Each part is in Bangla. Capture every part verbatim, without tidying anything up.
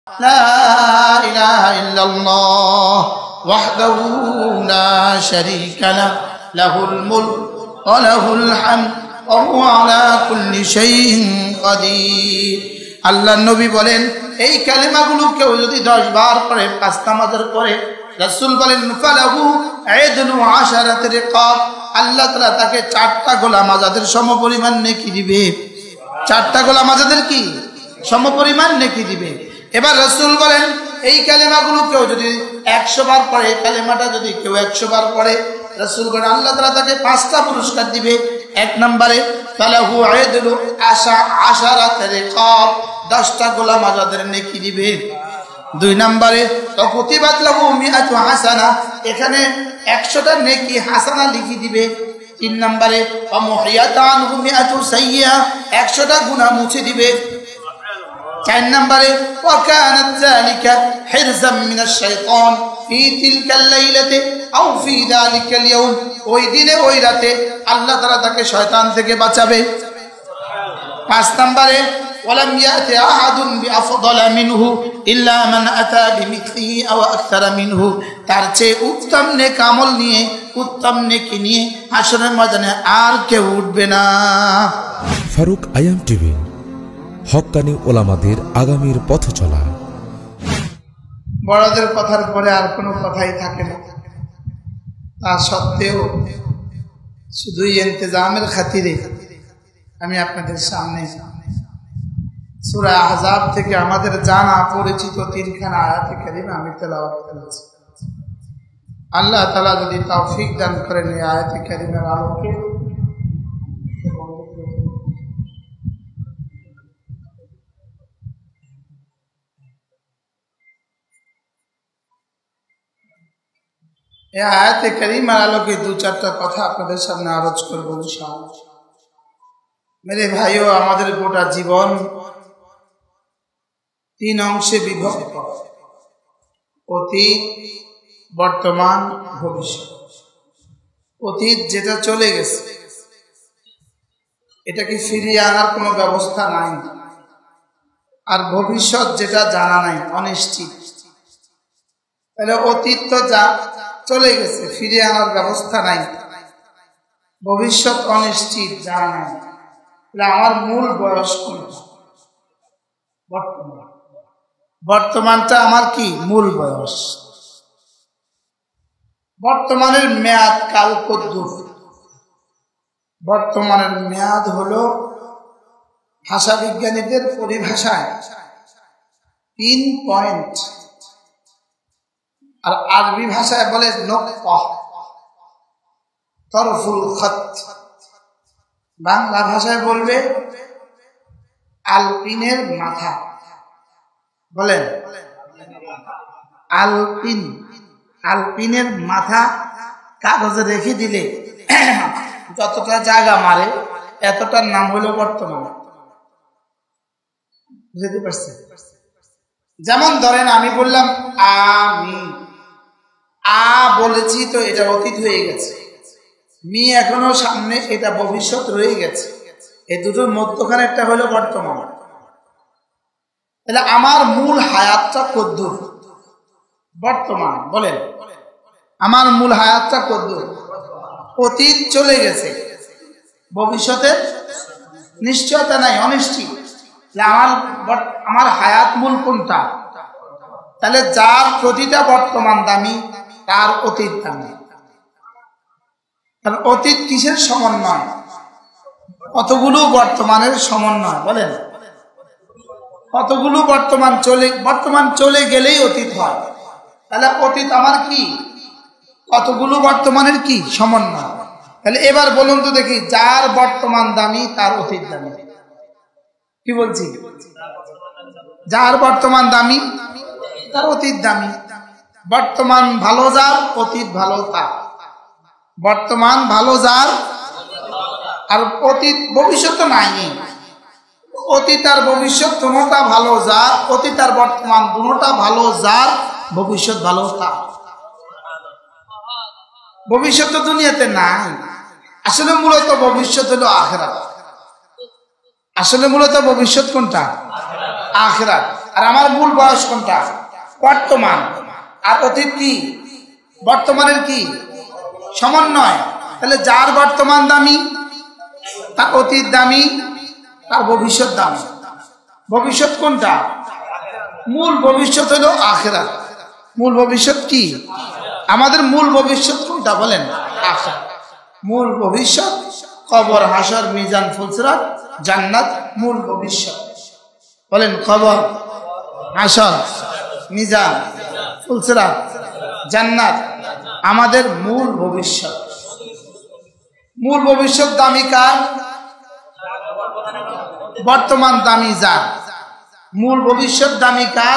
লা ইলাহা ইল্লাল্লাহ ওয়াহদাহু লা শারীকা লাহু লাহুল মুলক ওয়া লাহুল হামদ ওয়া হুয়া আলা কুল্লি শাইইন কাদির। আল্লাহর নবী বলেন, এই কালেমাগুলো কেউ যদি দশ বার পড়ে, পাঁচ নামাজের পরে, রাসূল বলেন ফালাহু আইদুন আশারাত রিকাব, আল্লাহ তাআলা তাকে চারটা গোলাম আজাদের সমপরিমাণ নেকি দিবে। চারটা গোলাম আজাদের কি সমপরিমাণ নেকি দিবে। এবার রাসূল বলেন, এই কালেমাগুলো কেউ যদি একশো বার পড়ে, কালেমাটা যদি কেউ একশো বার পড়ে, রাসূল বলেন আল্লাহ তাআলা তাকে পাঁচটা পুরস্কার দিবে। এক নম্বরে ফালাহু আইদুল আশা আশারাত রিকাব, দশটা গোলাম আজাদের নেকি দিবে। দুই নম্বরে কুতিবাত লাহু মিআতু হাসানা, এখানে একশোটা নেকি হাসানা লিখি দিবে। তিন নম্বরে মুহিয়াত আনহু মিআতু সাইয়্যা, একশোটা গুনাহ মুছে দিবে। চার নম্বরে ওয়া কানাত যালিকা হিরজাম মিনাশ শাইতান ফি তিলকাল লাইলাতি আও ফি যালিকাল ইয়াউম, ওই দিনে ওই রাতে আল্লাহ তাআলা তাকে শয়তান থেকে বাঁচাবে। পাঁচ নম্বরে ওয়ালাম ইয়াতি আহাদুন বিআফদালা মিনহু ইল্লা মান আতা বিমিথলিহি আও আকতারা মিনহু, তার চেয়ে উত্তম নেক আমল নিয়ে, উত্তম নেকি নিয়ে হাশরের ময়দানে আর কেউ উঠবে না। ফারুক আয়াম টিভি, হক্কানি ওলামাদের আগামীর পথ চলা। বড়দের কথার পরে আর কোনো কথাই থাকে না, তা সত্ত্বেও শুধুই ইন্তেজামের খাতিরে আমি আপনাদের সামনে সূরা আহজাব থেকে আমাদের জানা পরিচিত তিনখানা আয়াতে কারিমা আমি তেলাওয়াত করেছি। আল্লাহ তাআলা যদি তৌফিক দান করেন এই আয়াতে কারিমার আলোকে এই আয়াতে কারিমার আলোকে দু চারটা কথা আপনাদের সামনে আরজ করব ইনশাআল্লাহ। মেরে ভাইও, আমাদের গোটা জীবন তিন অংশে বিভক্ত: অতীত, বর্তমান, ভবিষ্যৎ। অতীত যেটা চলে গেছে, এটাকে ফিরিয়ে আনার কোনো ব্যবস্থা নাই। আর ভবিষ্যৎ যেটা জানা নাই, অনিশ্চিত। তাহলে অতীত তো যা চলে গেছে, ফিরিয়ে আনার ব্যবস্থা নাই। ভবিষ্যৎ অনিশ্চিত, জানা নাই। তাহলে আমার মূল বয়স কোনটা? বর্তমান। বর্তমানটা আমার কি মূল বয়স। বর্তমানের মেয়াদ কাল কদ্দুর? বর্তমানের মেয়াদ হলো ভাষা বিজ্ঞানীদের পরিভাষায় তিন পয়েন্ট, আর আরবি ভাষায় বলে নকতা, তরফুল খত। বাংলা ভাষায় বলবে আলপিনের মাথা। বলেন আলপিন। আলপিনের মাথা কাগজে রেখে দিলে যতটা জায়গা মারে, এতটার নাম হলো বর্তমান। বুঝতে পারছে? যেমন ধরেন আমি বললাম আমি, আ বলেছি তো এটা অতীত হয়ে গেছে, মি এখনো সামনে, এটা ভবিষ্যৎ রয়ে গেছে। এই দুটোর মধ্যখানে একটা হলো বর্তমান। তাহলে আমার মূল হায়াতটা কদ্দুর? বর্তমান। বলেন আমার মূল হায়াতটা কদ্দুর? অতীত চলে গেছে, ভবিষ্যতে নিশ্চয়তা নাই, অনিশ্চিত। আমার আমার হায়াত মূল কোনটা? তাহলে যার প্রতিটা বর্তমান দামি, তার অতীত দামি। কারণ অতীত কিসের সমন্বয়? কতগুলো বর্তমানের সমন্বয়। বলেন কতগুলো বর্তমান চলে, বর্তমান চলে গেলেই অতীত হয়। তাহলে অতীত আমার কি? কতগুলো বর্তমানের কি সমন্বয়। তাহলে এবার বলুন তো দেখি, যার বর্তমান দামি তার অতীত দামি। কি বলছি? যার বর্তমান দামি তার অতীত দামি। বর্তমান ভালো যার, অতীত ভালো তার। বর্তমান ভালো যার, আর অতীত ভবিষ্যৎ নাই। অতীত আর ভবিষ্যৎ দুটোটা ভালো যার, অতীত আর বর্তমান দুটোটা ভালো যার, ভবিষ্যৎ ভালো তার। ভবিষ্যৎ তো দুনিয়াতে নাই। আসলে মূলত ভবিষ্যৎ হলো আখিরাত। আসলে মূলত ভবিষ্যৎ কোনটা? আখিরাত। আর আমার মূল বয়স কোনটা? বর্তমান। আর অতীত কি? বর্তমানের কি সমন্বয়। তাহলে যার বর্তমান দামি, তার অতীত দামি, তার ভবিষ্যৎ দামি। ভবিষ্যৎ কোনটা? মূল ভবিষ্যৎ হলো আখিরাত। মূল ভবিষ্যৎ কি? আমাদের মূল ভবিষ্যৎ কোনটা বলেন? আখিরাত। মূল ভবিষ্যৎ কবর, হাসর, মিজান, ফুলসিরাত, জান্নাত মূল ভবিষ্যৎ। বলেন কবর, হাসর, মিজান, ফুলসিরাত, জান্নাত আমাদের মূল ভবিষ্যৎ। মূল ভবিষ্যৎ দামি কার? বর্তমান দামি যার। মূল ভবিষ্যৎ দামি কার?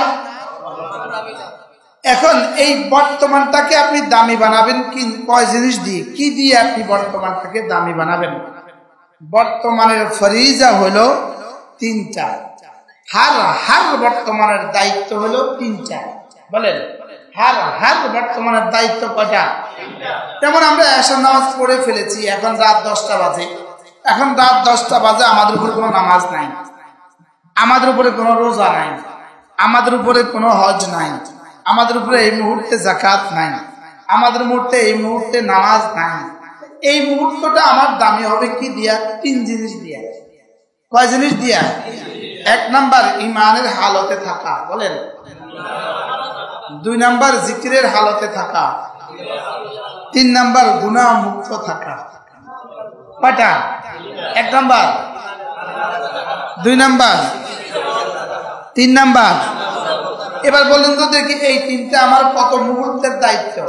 এখন এই বর্তমানটাকে আপনি দামি বানাবেন কি? কয় জিনিস দিয়ে, কি দিয়ে আপনি বর্তমানটাকে দামি বানাবেন? বর্তমানের ফরিজা হলো তিনটা, হার হার বর্তমানের দায়িত্ব হলো তিনটা। বলেন হার হার বর্তমানের দায়িত্ব কয়টা? যেমন আমরা এশার নামাজ পড়ে ফেলেছি, এখন রাত দশটা বাজে। এখন রাত দশটা বাজে, আমাদের উপরে কোনো নামাজ নাই, আমাদের উপরে কোনো রোজা নাই, আমাদের উপরে কোনো হজ নাই, আমাদের উপরে এই মুহূর্তে যাকাত নাই, আমাদের মুহূর্তে এই মুহূর্তে নামাজ নাই। এই মুহূর্তটা আমার দামি হবে কি দিয়া? তিন জিনিস দিয়া। কয় জিনিস দিয়া? এক নাম্বার ইমানের হালতে থাকা। বলেন। দুই নাম্বার জিকিরের হালতে থাকা। তিন নাম্বার গুনাহ মুক্ত থাকা। কয়টা? এক নাম্বার, দুই নাম্বার, তিন নাম্বার। এবার বলুন তো দেখি, এই তিনটা আমার কত মুহূর্তের দায়িত্ব?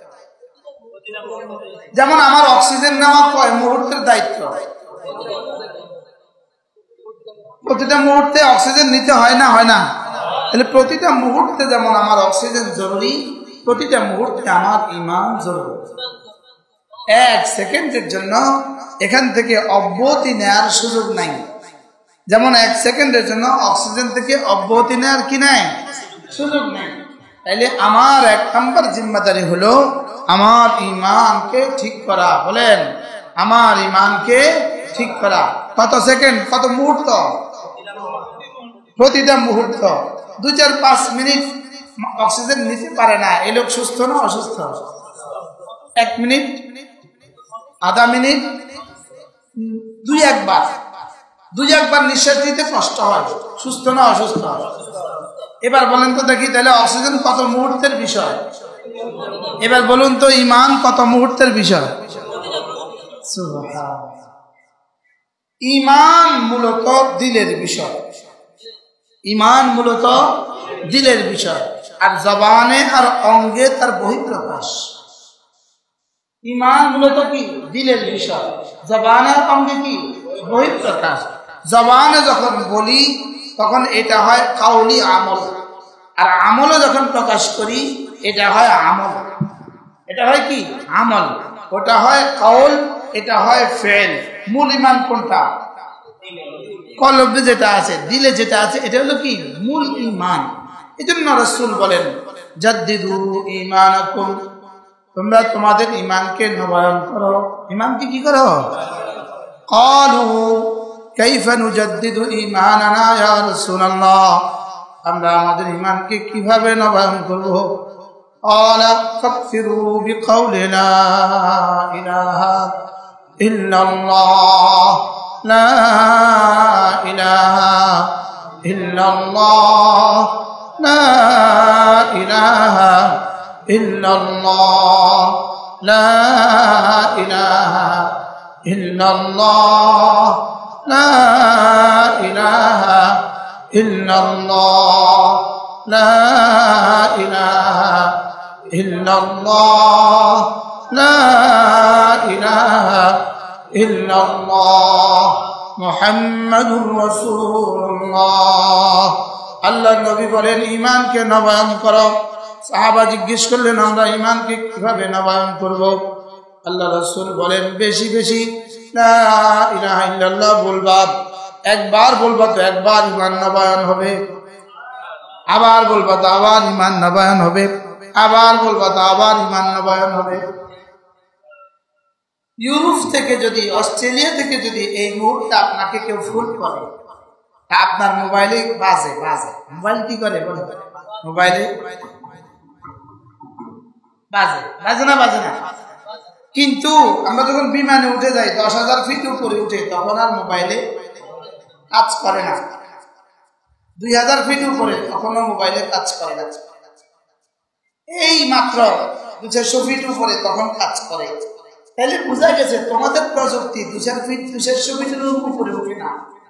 যেমন আমার অক্সিজেন নেওয়া কয় মুহূর্তের দায়িত্ব? প্রতিটা মুহূর্তে অক্সিজেন নিতে হয় না, হয় না? তাহলে প্রতিটা মুহূর্তে যেমন আমার অক্সিজেন জরুরি, প্রতিটা মুহূর্তে আমার ঈমান জরুরি। এক সেকেন্ডের জন্য এখান থেকে অব্যাহতি নেওয়ার সুযোগ নাই। যেমন এক সেকেন্ডের জন্য অক্সিজেন থেকে অব্যাহতি নেওয়ার কি নাই? সুযোগ নেই। তাইলে আমার এক নম্বর জিম্মাদারি হলো আমার ঈমানকে ঠিক করা। বলেন আমার ঈমানকে ঠিক করা। কত সেকেন্ড? কত মুহূর্ত? প্রতিটা মুহূর্ত। দুই চার পাঁচ মিনিট অক্সিজেন নিতে পারে না, এই লোক সুস্থ না অসুস্থ? এক মিনিট, আধা মিনিট, দুই একবার দুই একবার নিঃশ্বাস নিতে কষ্ট হয়, সুস্থ না অসুস্থ? এবার বলেন তো দেখি, তাহলে অক্সিজেন কত মুহূর্তের বিষয়? এবার বলুন তো ঈমান কত মুহূর্তের বিষয়? ঈমান মূলত দিলের বিষয়। ঈমান মূলত দিলের বিষয়, আর জবানে আর অঙ্গে তার বহিঃপ্রকাশ। ঈমান মূলত কি? দিলের বিষয়। জবানে আর অঙ্গে কি? বহিঃপ্রকাশ। জবানে যখন বলি তখন এটা হয় কাউলি আমল, আর আমলে যখন প্রকাশ করি এটা হয় আমল। এটা হয় কি? আমল। ওটা হয় কাউল, এটা হয় ফেল। মূল ঈমান কোনটা? কলবে যেটা আছে, দিলে যেটা আছে, এটা হলো কি? মূল ঈমান। এজন্য রাসূল বলেন জাদ্দিদু ঈমানাকুম, তোমরা তোমাদের ঈমানকে নবায়ন করো। ঈমানকে কি করো? ক্বালু কাইফা নুজাদ্দিদু ঈমানানা ইয়া রাসূলুল্লাহ, আমরা আমাদের ঈমানকে কিভাবে নবায়ন করব? ক্বালা ফাকফিরু বিকাউলি লা ইলাহা ইল্লাল্লাহ, লা ইলাহা ইল্লাল্লাহ, লা ইলাহা ইল্লাল্লাহ, লা ইলাহা ইল্লাল্লাহ, লা ইলাহা ইল্লাল্লাহ, লা ইলাহা ইল্লাল্লাহ, লা ইলাহা ইল্লাল্লাহ মুহাম্মাদুর রাসূলুল্লাহ। আল্লাহর নবী বলেন ঈমানকে নবায়ন করো। সাহাবা জিজ্ঞেস করলেন আমরা ঈমানকে কিভাবে নবায়ন করব? আল্লাহ রাসূল বলেন বেশি বেশি লা ইলাহা ইল্লাল্লাহ বলবা। একবার বলবা তো একবার ঈমান নবায়ন হবে, আবার বলবা তো আবার ঈমান নবায়ন হবে, আবার বলবা তো আবার ঈমান নবায়ন হবে। ইউরোপ থেকে যদি, অস্ট্রেলিয়া থেকে যদি এই মুহূর্তে আপনাকে কেউ ফোন করে, আপনার মোবাইলে বাজে বাজে মোবাইল কি করে বলে মোবাইলে বাজে বাজে না বাজে না কিন্তু আমরা যখন বিমানে উঠে যাই দশ হাজার ফিট উপরে উঠে তখন আর মোবাইলে কাজ করে না। দুই হাজার ফিট উপরে তখনও মোবাইলে কাজ করে না। এই মাত্র দু চারশো ফিট উপরে তখন কাজ করে। তাহলে বোঝা গেছে তোমাদের প্রযুক্তি দু চার ফিট দু চারশো ফিটের উপরে উঠে না।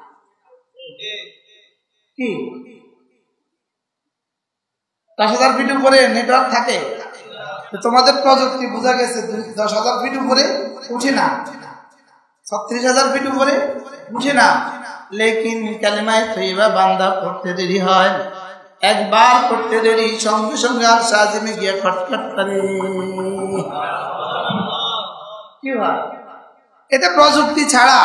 কি দশ হাজার ফিট উপরে নেটওয়ার্ক থাকে, তোমাদের প্রযুক্তি বোঝা গেছে দশ হাজার ফিট উপরে উঠে না, ছত্রিশ হাজার ফিট উপরে উঠে না। লেকিন কালিমায়ে তৈয়বা বান্দা পড়তে দেরি হয়, একবার পড়তে দেরি সঙ্গে সঙ্গে আর সাজিমে গিয়ে খটখট করে। কি হয় এটা প্রযুক্তি ছাড়া,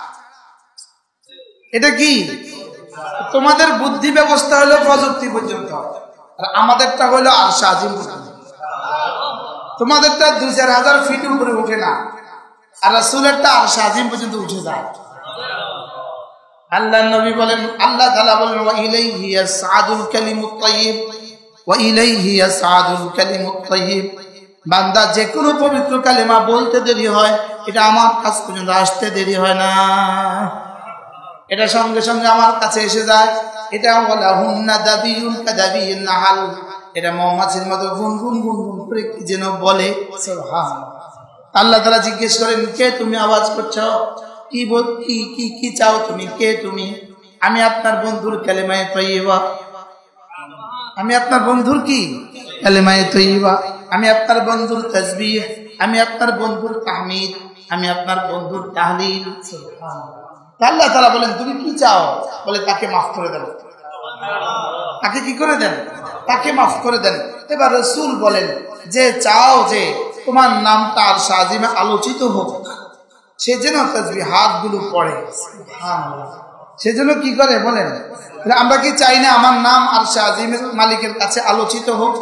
এটা কি তোমাদের বুদ্ধি ব্যবস্থা হলো প্রযুক্তি পর্যন্ত, আর আমাদেরটা হলো আর সাজিম পর্যন্ত। তোমাদেরটা দুই চার হাজার ফিট উপরে উঠে না, আর রাসূলেরটা আর সাজিম পর্যন্ত উঠে যায়। আল্লাহ নবী বলেন, আল্লাহ তাআলা বলেন ওয়া ইলাইহি ইয়াসআদুল কালিমুত তাইয়্যিব ওয়া ইলাইহি ইয়াসআদুল কালিমুত তাইয়্যিব। বান্দা যে কোনো পবিত্র কালিমা বলতে দেরি হয়, এটা আমার কাছ পর্যন্ত আসতে দেরি হয় না, এটা সঙ্গে সঙ্গে আমার কাছে এসে যায়। এটা ওয়ালা হুন্না দাবিউন কাদাবিউন নাহাল, এটা মৌমাছির মতো গুন গুন গুন গুন করে কি যেন বলে। সুবহানাল্লাহ। আল্লাহ তাআলা জিজ্ঞেস করেন, কে তুমি আওয়াজ করছো? কি বল কি কি কি চাও তুমি? কে তুমি? আমি আপনার বন্ধুর কালিমায়ে তৈয়বা, আমি আপনার বন্ধুর কি কালিমায়ে তৈয়বা, আমি আপনার বন্ধুর তাসবিহ, আমি আপনার বন্ধুর তাহমিদ, আমি আপনার বন্ধুর তাহলিল। সুবহানাল্লাহ। আল্লাহ তাআলা বলেন তুমি কি চাও? বলে তাকে মাফ করে দেন। তাকে কি করে দেন? তাকে মাফ করে দেন। এবার রাসূল বলেন যে চাও যে তোমার নামটা আর সাজিমে আলোচিত হোক, সেজন্য তাসবিহাত গুলো পড়ে। সুবহানাল্লাহ। সেজন্য কি করে বলেন? আমরা কি চাই না আমার নাম আর সাজিমের মালিকের কাছে আলোচিত হোক?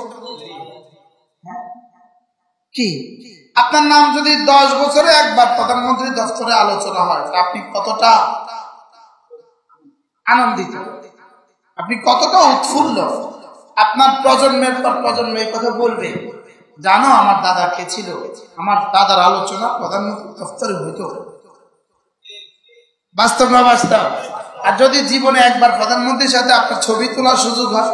কি আপনার নাম যদি দশ বছরে একবার প্রধানমন্ত্রী দপ্তরে আলোচনা হয়, আপনি কতটা আনন্দিত, আপনি কতটা উৎফুল্ল, আপনার প্রজন্মের পর প্রজন্ম এই কথা বলবে, জানো আমার দাদা কে ছিল, আমার দাদার আলোচনা প্রধানমন্ত্রী দপ্তরে হইতো। বাস্তব না বাস্তব? আর যদি জীবনে একবার প্রধানমন্ত্রীর সাথে আপনার ছবি তোলার সুযোগ হয়,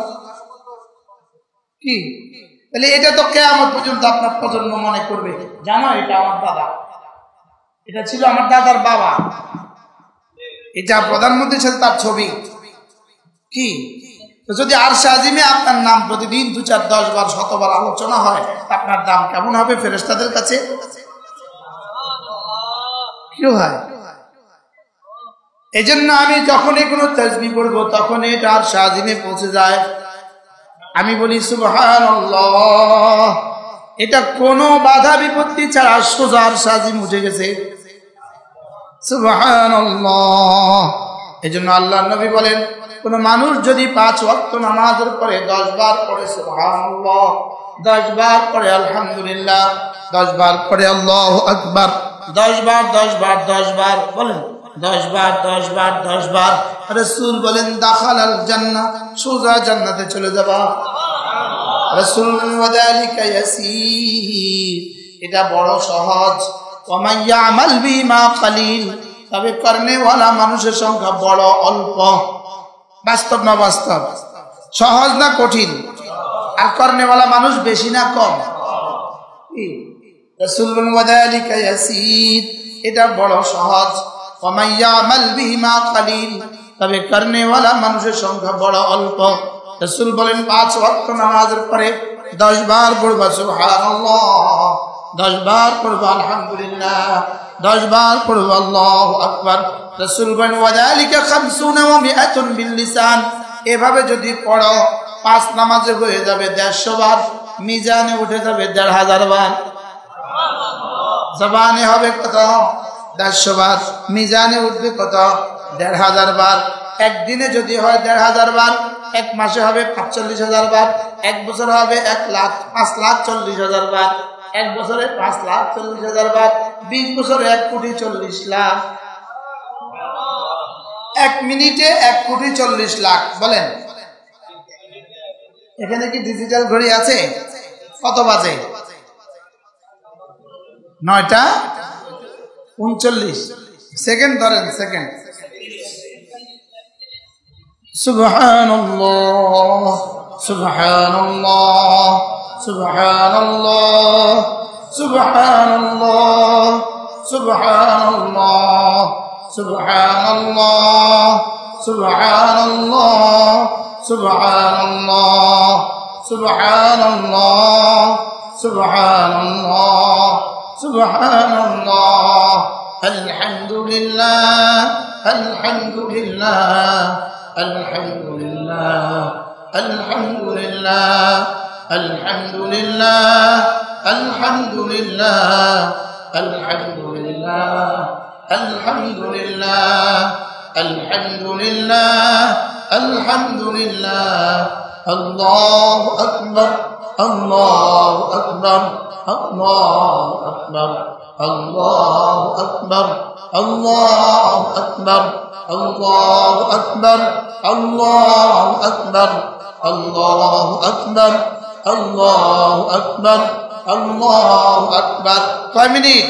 কি তাহলে এটা তো কিয়ামত পর্যন্ত আপনার প্রজন্ম মনে করবে, জানো এটা আমার দাদা, এটা ছিল আমার দাদার বাবা, এটা প্রধানমন্ত্রীর সাথে তার ছবি। কি যদি আরশে আজিমে আপনার নাম প্রতিদিন দু চার দশ বার শতবার আলোচনা হয়, আপনার দাম কেমন হবে ফেরেশতাদের কাছে? কি হয়? এই জন্য আমি যখনই কোনো তাসবিহ পড়বো তখন এটা আরশে আজিমে পৌঁছে যায়, আমি বলি সুবহানাল্লাহ, এটা কোনো বাধা বিপত্তি ছাড়া সোজা আরশে আজিম উঠে গেছে। সুবহানাল্লাহ। এজন্য আল্লাহর নবী বলেন, কোন মানুষ যদি পাঁচ ওয়াক্ত নামাজের পরে দশ বার পড়ে সুবহানাল্লাহ, দশ বার পড়ে আলহামদুলিল্লাহ, দশ বার পড়ে আল্লাহু আকবার, দশ বার দশ বার দশ বার বলেন, দশ বার দশ বার দশ বার, রাসূল বলেন দাখালাল জান্নাহ, সোজা জান্নাতে চলে যাবা। রাসূল ওয়াদালিকা ইয়াসির, এটা বড় সহজ। ওয়া মান ইয়ামাল বিমা কালিল, তবে করনেওয়ালা মানুষের সংখ্যা বড় অল্প। বাস্তব না বাস্তব? সহজ না কঠিন? আর করনেওয়ালা মানুষ বেশি না কম? রাসূল বলেন ওয়াদালিকা ইয়াসির, এটা বড় সহজ। ওয়া মান ইয়ামাল বিমা কালিল, তবে করনেওয়ালা মানুষের সংখ্যা বড় অল্প। রাসূল বলেন পাঁচ ওয়াক্ত নামাজের পরে দশ বার পড়বা সুবহানাল্লাহ, দশ বার পড়বা আলহামদুলিল্লাহ, দশ বার পড়বা আল্লাহু আকবার। রাসূল বলেন ওয়াযালিকা খামসুনা ওয়া মিআতুন বিল লিসান, এভাবে যদি পড়ো পাঁচ নামাজে হয়ে যাবে দেড়শো বার, মিজানে উঠে যাবে দেড় হাজার বার। জবানে হবে কত? দেড়শো বার। মিজানে উঠবে কত? দেড় হাজার বার। একদিনে যদি হয় দেড় হাজার বার, এক মাসে হবে পাঁচচল্লিশ হাজার বার, এক বছর হবে এক লাখ পাঁচ লাখ চল্লিশ হাজার বার, এক বছরে পাঁচ লাখ চল্লিশ হাজার বার, বিশ বছরে এক কোটি চল্লিশ লাখ। এক মিনিটে এক কোটি চল্লিশ লাখ বলেন। এখানে কি ডিজিটাল ঘড়ি আছে? কত বাজে? নয়টা উনচল্লিশ। সেকেন্ড ধরেন, সেকেন্ড। সুবহানাল্লাহ সুবহানাল্লাহ সুবহানাল্লাহ সুবহানাল্লাহ সুবহানাল্লাহ সুবহানাল্লাহ সুবহানাল্লাহ সুবহানাল্লাহ সুবহানাল্লাহ সুবহানাল্লাহ সুবহানাল্লাহ আলহামদুলিল্লাহ আলহামদুলিল্লাহ আলহামদুলিল্লাহ আলহামদুলিল্লাহ আলহামদুলিল্লাহ আলহামদুলিল্লাহ আলহামদুলিল্লাহ আলহামদুলিল্লাহ আলহামদুলিল্লাহ আলহামদুলিল্লাহ আল্লাহু আকবার আল্লাহু আকবার আল্লাহু আকবার আল্লাহু আকবার আল্লাহু আকবার আল্লাহু আকবার আল্লাহু আকবার আল্লাহু আকবার আল্লাহু আকবার আল্লাহু আকবার। কয় মিনিট?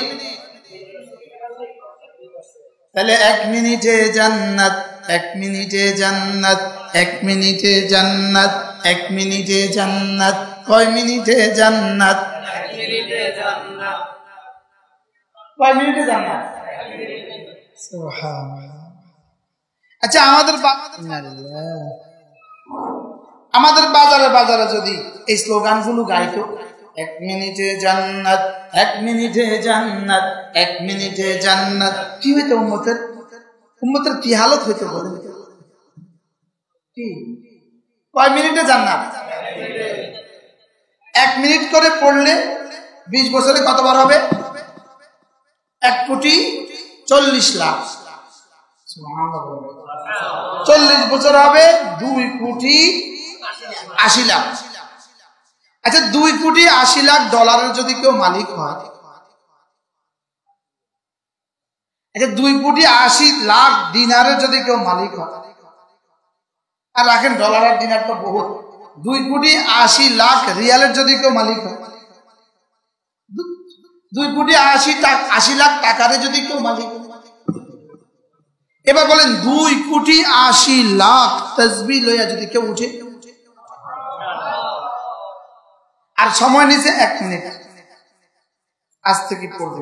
তাহলে এক মিনিটে জান্নাত, এক মিনিটে জান্নাত, এক মিনিটে জান্নাত, এক মিনিটে জান্নাত। কয় মিনিটে জান্নাত? এক মিনিটে জান্নাত। কয় মিনিটে জান্নাত? সুবহানাল্লাহ। আচ্ছা, আমাদের আমাদের বাজারে বাজারে যদি এই স্লোগানগুলো গাইতো, এক মিনিটে জান্নাত, এক মিনিটে জান্নাত, এক মিনিটে জান্নাত, কি হইতো? উম্মতের উম্মতের কি হালত হইতো বলেন? কি কয় মিনিটে জান্নাত? এক মিনিট করে পড়লে বিশ বছরে কতবার হবে? এক কোটি চল্লিশ লাখ। চল্লিশ বছর হবে দুই কোটি আশি লাখ। আচ্ছা, দুই কোটি আশি লাখ ডলারের যদি কেউ মালিক হয়, আচ্ছা দুই কোটি আশি লাখ দিনারের যদি কেউ মালিক হয়, আর রাখেন ডলার আর দিনার তো বহুত, দুই কোটি আশি লাখ রিয়ালের যদি কেউ মালিক হয়, দুই কোটি আশি আশি লাখ টাকার যদি কেউ মালিক হয়, এবার বলেন দুই কোটি আশি লাখ তাসবিহ লইয়া যদি কেউ উঠে আর সময় নিছে এক মিনিট, আজ থেকে পড়বে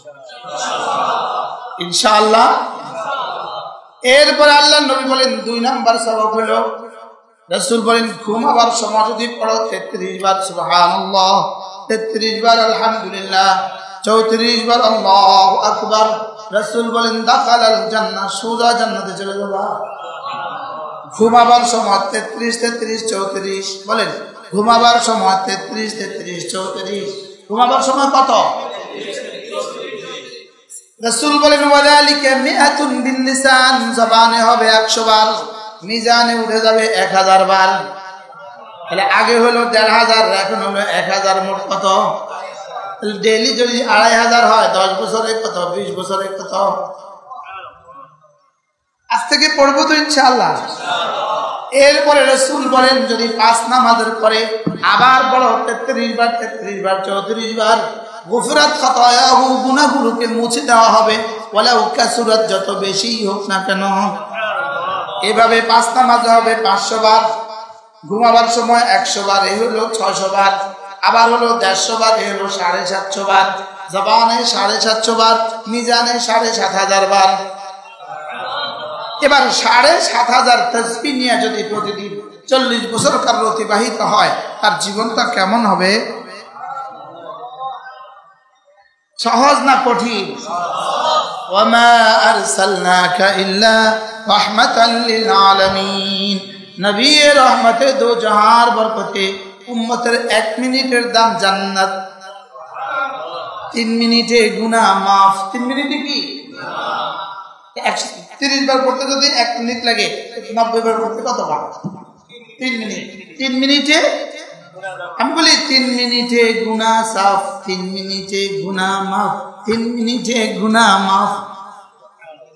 ইনশাআল্লাহ। এরপরে আল্লাহ নবী বলেন দুই নাম্বার সবক হলো, রাসূল বলেন ঘুমাবার সময় যদি পড়ো তেত্রিশ বার সুবহানাল্লাহ, তেত্রিশ বার আলহামদুলিল্লাহ, চৌত্রিশ বার আল্লাহু আকবার, রাসূল বলেন দাখালাল জান্নাহ, সোজা জান্নাতে চলে যাবা। ঘুমাবার সময় তেত্রিশ তেত্রিশ চৌত্রিশ, বলেন ঘুমাবার সময় তেত্রিশ তেত্রিশ চৌত্রিশ, ঘুমাবার সময় কত? রাসূল বলেন ওয়ালালিকা মিআতুন বিল লিসান, জবানে হবে একশো বার, মিজানে উঠে যাবে এক হাজার বার। তাহলে আগে হলো দেড় হাজার, এখন হলো এক হাজার, মোট কত? ডেইলি যদি আড়াই হাজার হয়, দশ বছরে কত? বিশ বছরে কত? আজ থেকে পড়বো তো ইনশাআল্লাহ। এরপরে রাসূল বলেন যদি পাঁচ নামাজের পরে আবার বড় তেত্রিশ বার তেত্রিশ বার চৌত্রিশ বার, গুফরাত খাতায়াহু, গুনাহগুলোকে মুছে দেওয়া হবে, ওয়ালাউ কাসুরাত, যত বেশি হোক না কেন। এভাবে পাঁচ নামাজ হবে পাঁচশো বার, ঘুমাবার সময় একশো বার, এই হলো ছয়শো বার, আবার হলো দেড়শো বার, এই হলো সাড়ে সাতশো বার, জবানে সাড়ে সাতশো বার, মিজানে সাড়ে সাত হাজার বার। এবার সাড়ে সাত হাজার তাসবিহ নিয়ে যদি প্রতিদিন চল্লিশ বছর কার অতিবাহিত হয়, তার জীবনটা কেমন হবে? সহজ না কঠিন? ওয়ামা আরসালনাকা ইল্লা রাহমাতাল লিল আলামিন, নবী রহমতে দো জাহার বরকতে উম্মতের এক মিনিটের দাম জান্নাত, তিন মিনিটে গুনাহ মাফ। তিন মিনিটে কি? তিরিশ বার পড়তে যদি এক মিনিট লাগে, নব্বই বার পড়তে কত বার? তিন মিনিট। তিন মিনিটে আমি বলি তিন মিনিটে গুনাহ সাফ, তিন মিনিটে গুনাহ মাফ, তিন মিনিটে গুনাহ মাফ।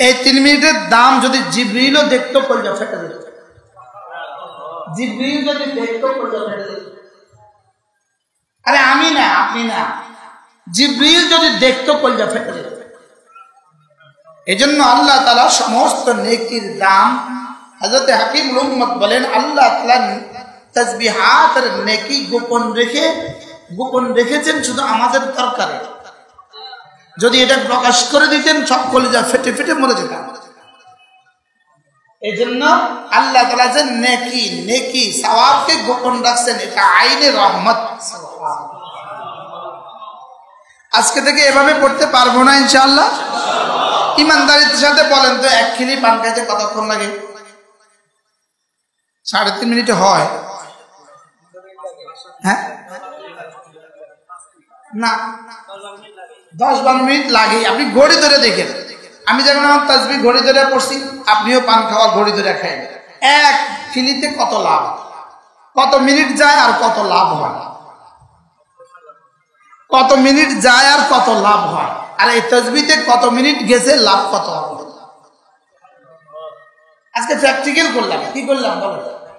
এই তিন মিনিটের দাম যদি জিবরিলও দেখতো কলজা ফেটে যেত। জিবরিল যদি দেখতো কলজা ফেটে যেত। আরে আমি না, আপনি না, জিবরিল যদি দেখতো কলজা ফেটে যেত। এজন্য আল্লাহ তাআলা সমস্ত নেকির দাম, হযরত হাকিমুল উম্মত বলেন, আল্লাহ তাআলা তাসবিহাতের নেকি গোপন রেখে গোপন রেখেছেন শুধু আমাদের দরকারে। যদি এটা প্রকাশ করে দিতেন সব কলিজা ফেটে ফেটে মরে যেতাম। এই জন্য আল্লাহ তাআলা যে নেকি নেকি সওয়াবকে গোপন রাখছেন, এটা আইনে রহমত। আজকে থেকে এভাবে পড়তে পারবো না ইনশাআল্লাহ। ইমানদারির সাথে বলেন তো, এক খিলি পান খাইতে কতক্ষণ লাগে? সাড়ে তিন মিনিটে হয়? হ্যাঁ না, দশ বারো মিনিট লাগে। আপনি ঘড়ি ধরে দেখেন। আমি যখন আমার তাসবিহ ঘড়ি ধরে পড়ছি, আপনিও পান খাওয়া ঘড়ি ধরে খাই। এক খিলিতে কত লাভ, কত মিনিট যায় আর কত লাভ হয়, কত মিনিট যায় আর কত লাভ হয়। আর এই তাসবিহতে কত মিনিট গেছে, লাভ কত হবে। আজকে প্র্যাকটিক্যাল করলাম। কি করলাম বলো?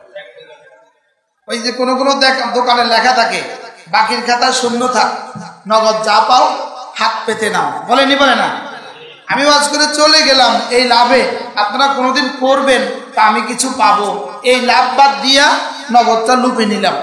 ওই যে কোনো কোনো দোকানে লেখা থাকে, বাকির খাতা শূন্য থাক, নগদ যা পাও হাত পেতে নাও। বলেনি বলে না? আমি ওয়াজ করে চলে গেলাম এই লাভে, আপনারা কোনোদিন করবেন তা আমি কিছু পাবো, এই লাভ বাদ দিয়া নগদটা লুপে নিলাম।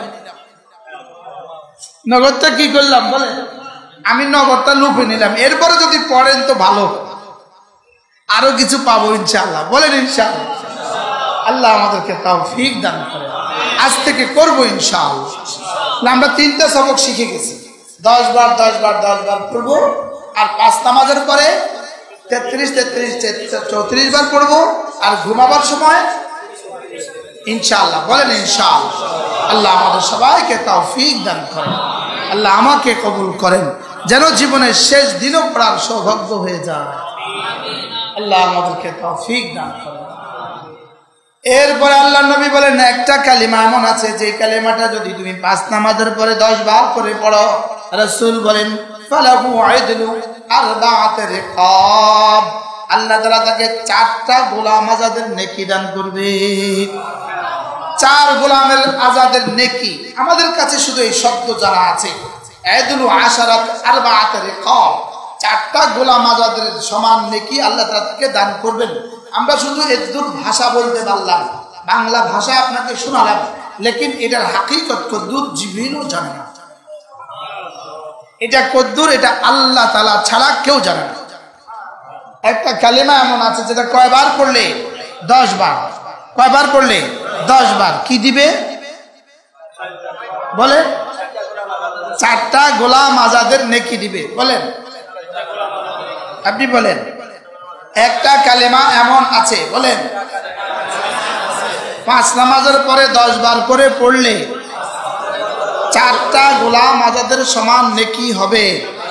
নগদটা কি করলাম বলে? আমি নগদটা লুপে নিলাম। এরপরে যদি পড়েন তো ভালো, আরো কিছু পাবো ইনশাআল্লাহ। বলেন ইনশাআল্লাহ। আল্লাহ আমাদেরকে তৌফিক দান করেন। আজ থেকে করবো ইনশাআল্লাহ। আমরা তিনটা সবক শিখে গেছি। দশ বার দশ বার দশ বার পড়বো, আর পাঁচ নামাজের পরে তেত্রিশ তেত্রিশ চৌত্রিশ বার পড়বো, আর ঘুমাবার সময় ইনশাআল্লাহ। বলেন ইনশাআল্লাহ। আল্লাহ আমাদের সবাইকে তৌফিক দান করেন। আল্লাহ আমাকে কবুল করেন, যেন জীবনের শেষ দিনও পড়ার সৌভাগ্য হয়ে যায়। আল্লাহ আমাদেরকে তৌফিক দান করেন। এরপরে আল্লাহ নবী বলেন, একটা কালিমা এমন আছে যে কালিমাটা যদি তুমি পাঁচ নামাজের পরে দশ বার করে পড়ো, রাসূল বলেন ফালাহু আইদলু আরবাআত রিকাব, আল্লাহ তাআলা তাকে চারটা গোলাম আজাদের নেকি দান করবে। চার গোলামের আজাদের নেকি। আমাদের কাছে শুধু এই শব্দ জানা আছে, আইদলু আশারাত আরবাআত রিকাব, চারটা গোলাম আজাদের সমান নেকি আল্লাহ তাআলা তাকে দান করবেন। আমরা শুধু এদুর ভাষা বলতে পারলাম, বাংলা ভাষা আপনাকে শোনালাম, লেকিন এটার হাকিকত কদ্দুর জিবরিলও জানে না। এটা কদ্দুর, এটা আল্লাহ তাআলা ছাড়া কেউ জানে না। একটা কালেমা এমন আছে যেটা কয়বার পড়লে? দশ বার। কয়বার পড়লে? দশ বার। কি দিবে বলে? চারটা গোলাম আজাদের নেকি দিবে। বলেন, আপনি বলেন। একটা কালেমা এমন আছে, বলেন, পাঁচ নামাজের পরে দশ বার করে পড়লে চারটা গোলাম আজাদের সমান নেকি হবে।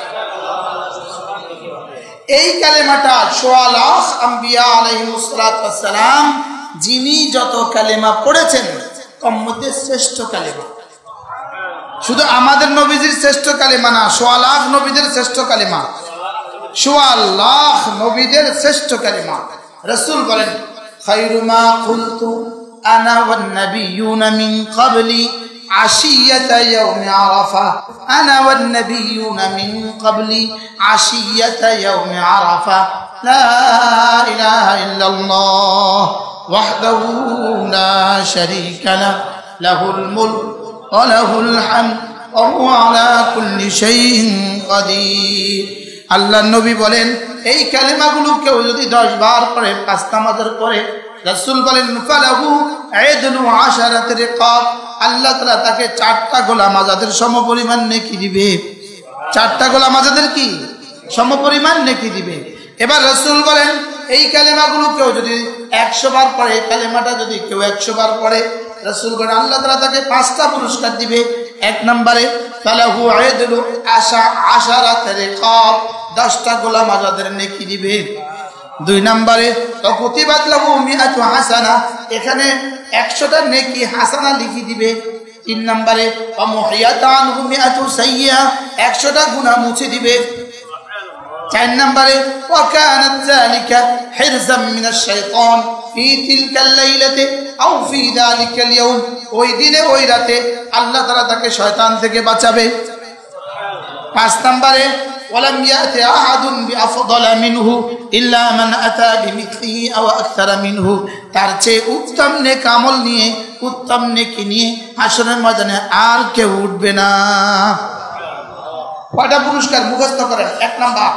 এই কালেমাটা সোয়া লাখ আম্বিয়া আলাইহিস সালাতু ওয়াস সালাম যিনি যত কালেমা পড়েছেন তার মধ্যে শ্রেষ্ঠ কালেমা। শুধু আমাদের নবীজির শ্রেষ্ঠ কালেমা না, সোয়া লাখ নবীদের শ্রেষ্ঠ কালেমা। সোয়া লাখ নবীদের শ্রেষ্ঠ কালেমা। রাসূল বলেন, খায়রু মা কুলতু আনা ওয়ান নাবিয়্যুনা মিন ক্বাবলি আশিয়াতা ইয়াউমি আরাফা, আনা ওয়ান নাবিয়্যুনা মিন ক্বাবলি আশিয়াতা ইয়াউমি আরাফা, লা ইলাহা ইল্লাল্লাহ ওয়াহদাহু লা শারীকা লাহু, লাহুল মুলক ওয়া লাহুল হামদ ওয়া হুয়া আলা কুল্লি শাইইন কাদির। আল্লাহ নবী বলেন, এই কালেমাগুলো কেউ যদি দশ বার পড়ে পাঁচ নামাজের পরে, রাসূল বলেন ফালাহু আইদলু আশারাত রিকাব, আল্লাহ তাআলা তাকে চারটা গোলাম আজাদের সমপরিমাণ নেকি দিবে। চারটা গোলাম আজাদের কি সমপরিমাণ নেকি দিবে। এবার রাসূল বলেন, এই কালেমাগুলো কেউ যদি একশো বার পড়ে, কালেমাটা যদি কেউ একশো বার পড়ে, রাসূল বলেন আল্লাহ তাআলা তাকে পাঁচটা পুরস্কার দিবে। এক নম্বরে ফালাহু আইদলু আশা আশারাত রিকাব, দশটা গোলাম আজাদের নেকি দিবে। দুই নম্বরে কুতিবাত লাহু মিআতু হাসানা, এখানে একশোটা নেকি হাসানা লিখি দিবে। তিন নম্বরে মুহিয়াত আনহু মিআতু সাইয়্যা, একশোটা গুনাহ মুছে দিবে। চার নম্বরে ওয়াকানাত যালিকা হিরজাম মিনাশ শাইতান ফি তিলকাল লাইলাতি আও ফি যালিকাল ইয়াউম, ওই দিনে ওই রাতে আল্লাহ তাআলা তাকে শয়তান থেকে বাঁচাবে। পাঁচ নম্বরে ওয়ালাম ইয়াতি আহাদুন বিআফদালা মিনহু ইল্লা মান আতা বিমিথলিহি আও আকতারা মিনহু, তার চেয়ে উত্তম নেক আমল নিয়ে উত্তম নেকি নিয়ে হাসরের ময়দানে আর কেউ উঠবে না। কয়টা পুরস্কার মুখস্থ করেন? এক নাম্বার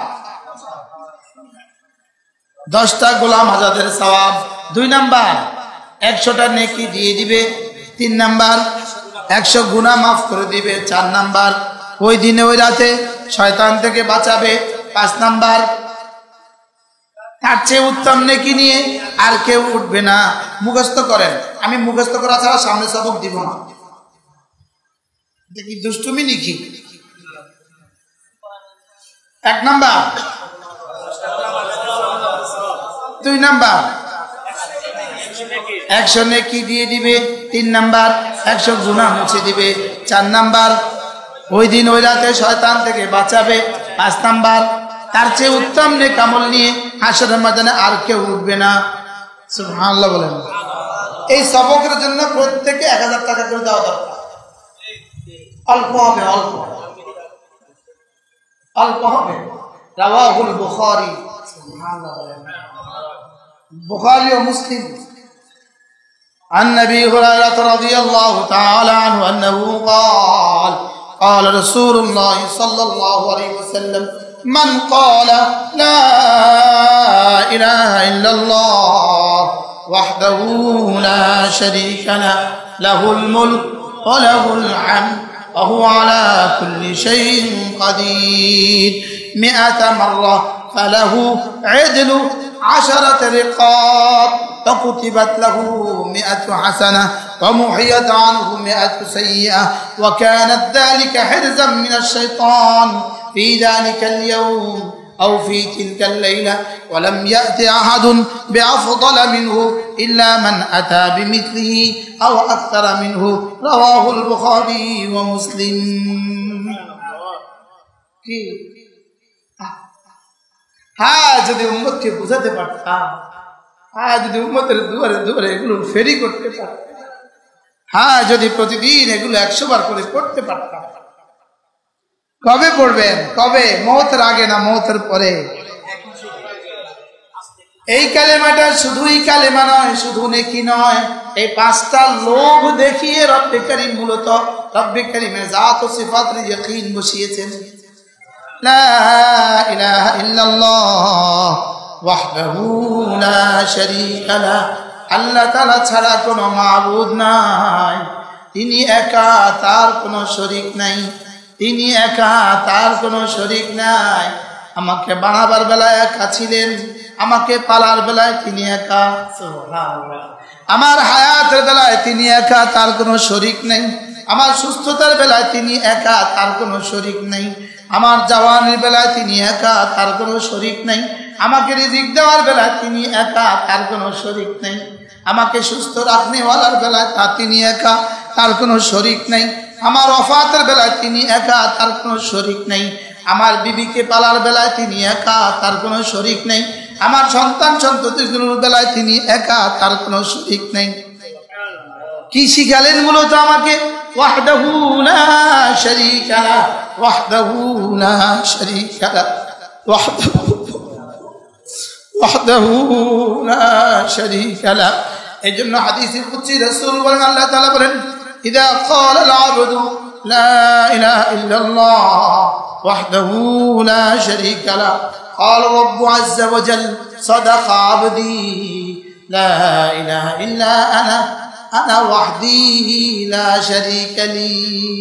দশটা গোলাম আজাদের সওয়াব, দুই নাম্বার একশোটা নেকি দিয়ে দিবে, তিন নাম্বার একশো গুনাহ মাফ করে দিবে, চার নাম্বার ওই দিনে ওই রাতে শয়তান থেকে বাঁচাবে, পাঁচ নাম্বার তার চেয়ে উত্তম নেকি নিয়ে আর কেউ উঠবে না। মুখস্থ করেন, আমি মুখস্থ করা ছাড়া সামনে সবক দিব না। দেখি দুষ্টুমি নাকি? এক নাম্বার, দুই নাম্বার একশো নেকি দিয়ে দিবে, তিন নাম্বার একশো গুনাহ মুছে দিবে, চার নাম্বার ওই দিন ওই রাতে শয়তান থেকে বাঁচাবে, পাঁচ নাম্বার তার চেয়ে উত্তম নেক আমল নিয়ে হাসরের ময়দানে আর কেউ উঠবে না। সুবহানাল্লাহ বলেন। এই সবকের জন্য প্রত্যেকে এক হাজার টাকা করে দেওয়া দরকার। অল্প হবে, অল্প অল্প হবে। রাওয়াহুল বুখারী, সুবহানাল্লাহ বলেন, বুখারী ও মুসলিম। عن أبي هريرة رضي الله تعالى عنه أنه قال قال رسول الله صلى الله عليه وسلم من قال لا إله إلا الله وحده لا شريك له له الملك وله الحمد وهو على كل شيء قدير مئة مرة فله عدل عشرة رقاب فكتبت له مئة حسنة ومحيت عنه مئة سيئة وكانت ذلك حرزا من الشيطان في ذلك اليوم أو في تلك الليلة ولم يأت أحد بأفضل منه إلا من أتى بمثله أو أكثر منه رواه البخاري ومسلم. হ্যাঁ, যদি উম্মতকে বুঝাতে পারতাম, হ্যাঁ যদি উম্মতের দুয়ারে দুয়ারে এগুলো ফেরি করতে পারতাম, হ্যাঁ যদি প্রতিদিন এগুলো একশো বার করে পড়তে পারতাম। কবে পড়বেন? কবে? মওতের আগে না মওতের পরে? এই কালেমাটা শুধুই কালেমা নয়, শুধু নেকি নয়, এই পাঁচটা লোভ দেখিয়ে রব্বে কারীম মূলত রব্বে কারীমের জাত ও সিফাতের ইয়াকিন বসিয়েছেন। লা ইলাহা ইল্লাল্লাহ ওয়াহদাহু লা শারীকা লাহ, আল্লাহ তাআলা ছাড়া কোনো মাবুদ নাই, তিনি একা, তার কোনো শরীক নাই, তিনি একা, তার কোনো শরীক নাই। আমাকে বানাবার বেলায় একা ছিলেন, আমাকে পালার বেলায় তিনি একা, সুবহানাল্লাহ। আমার হায়াতের বেলায় তিনি একা, তার কোনো শরীক নেই। আমার সুস্থতার বেলায় তিনি একা, তার কোনো শরীক নেই। আমার জওয়ানির বেলায় তিনি একা, তার কোনো শরীক নেই। আমাকে রিজিক দেওয়ার বেলায় তিনি একা, তার কোনো শরীক নেই। আমাকে সুস্থ রাখনেওয়ালার বেলায় তা তিনি একা, তার কোনো শরীক নেই। আমার ওফাতের বেলায় তিনি একা, তার কোনো শরীক নেই। আমার বিবিকে পালার বেলায় তিনি একা, তার কোনো শরীক নেই। আমার সন্তান সন্ততিগুলোর বেলায় তিনি একা, তার কোনো শরীক নেই। কি শিখালেন মূলত আমাকে? ওয়াহদাহু লা শারীকা লাহ, ওয়াহদাহু লা শারীকা লাহ, ওয়াহদাহু ওয়াহদাহু লা শারীকা লাহ। এইজন্য হাদিসে কুদসি রাসূল বলেন, আল্লাহ তাআলা বলেন, ইযা ক্বালাল আবদু লা ইলাহা ইল্লাল্লাহ ওয়াহদাহু লা শারীকা লাহ ক্বালা রাব্বু আযজা ওয়া জাল সাদাকা আবদি লা ইলাহা ইল্লা আনা আনা ওয়াহদি লা শারীকা লি।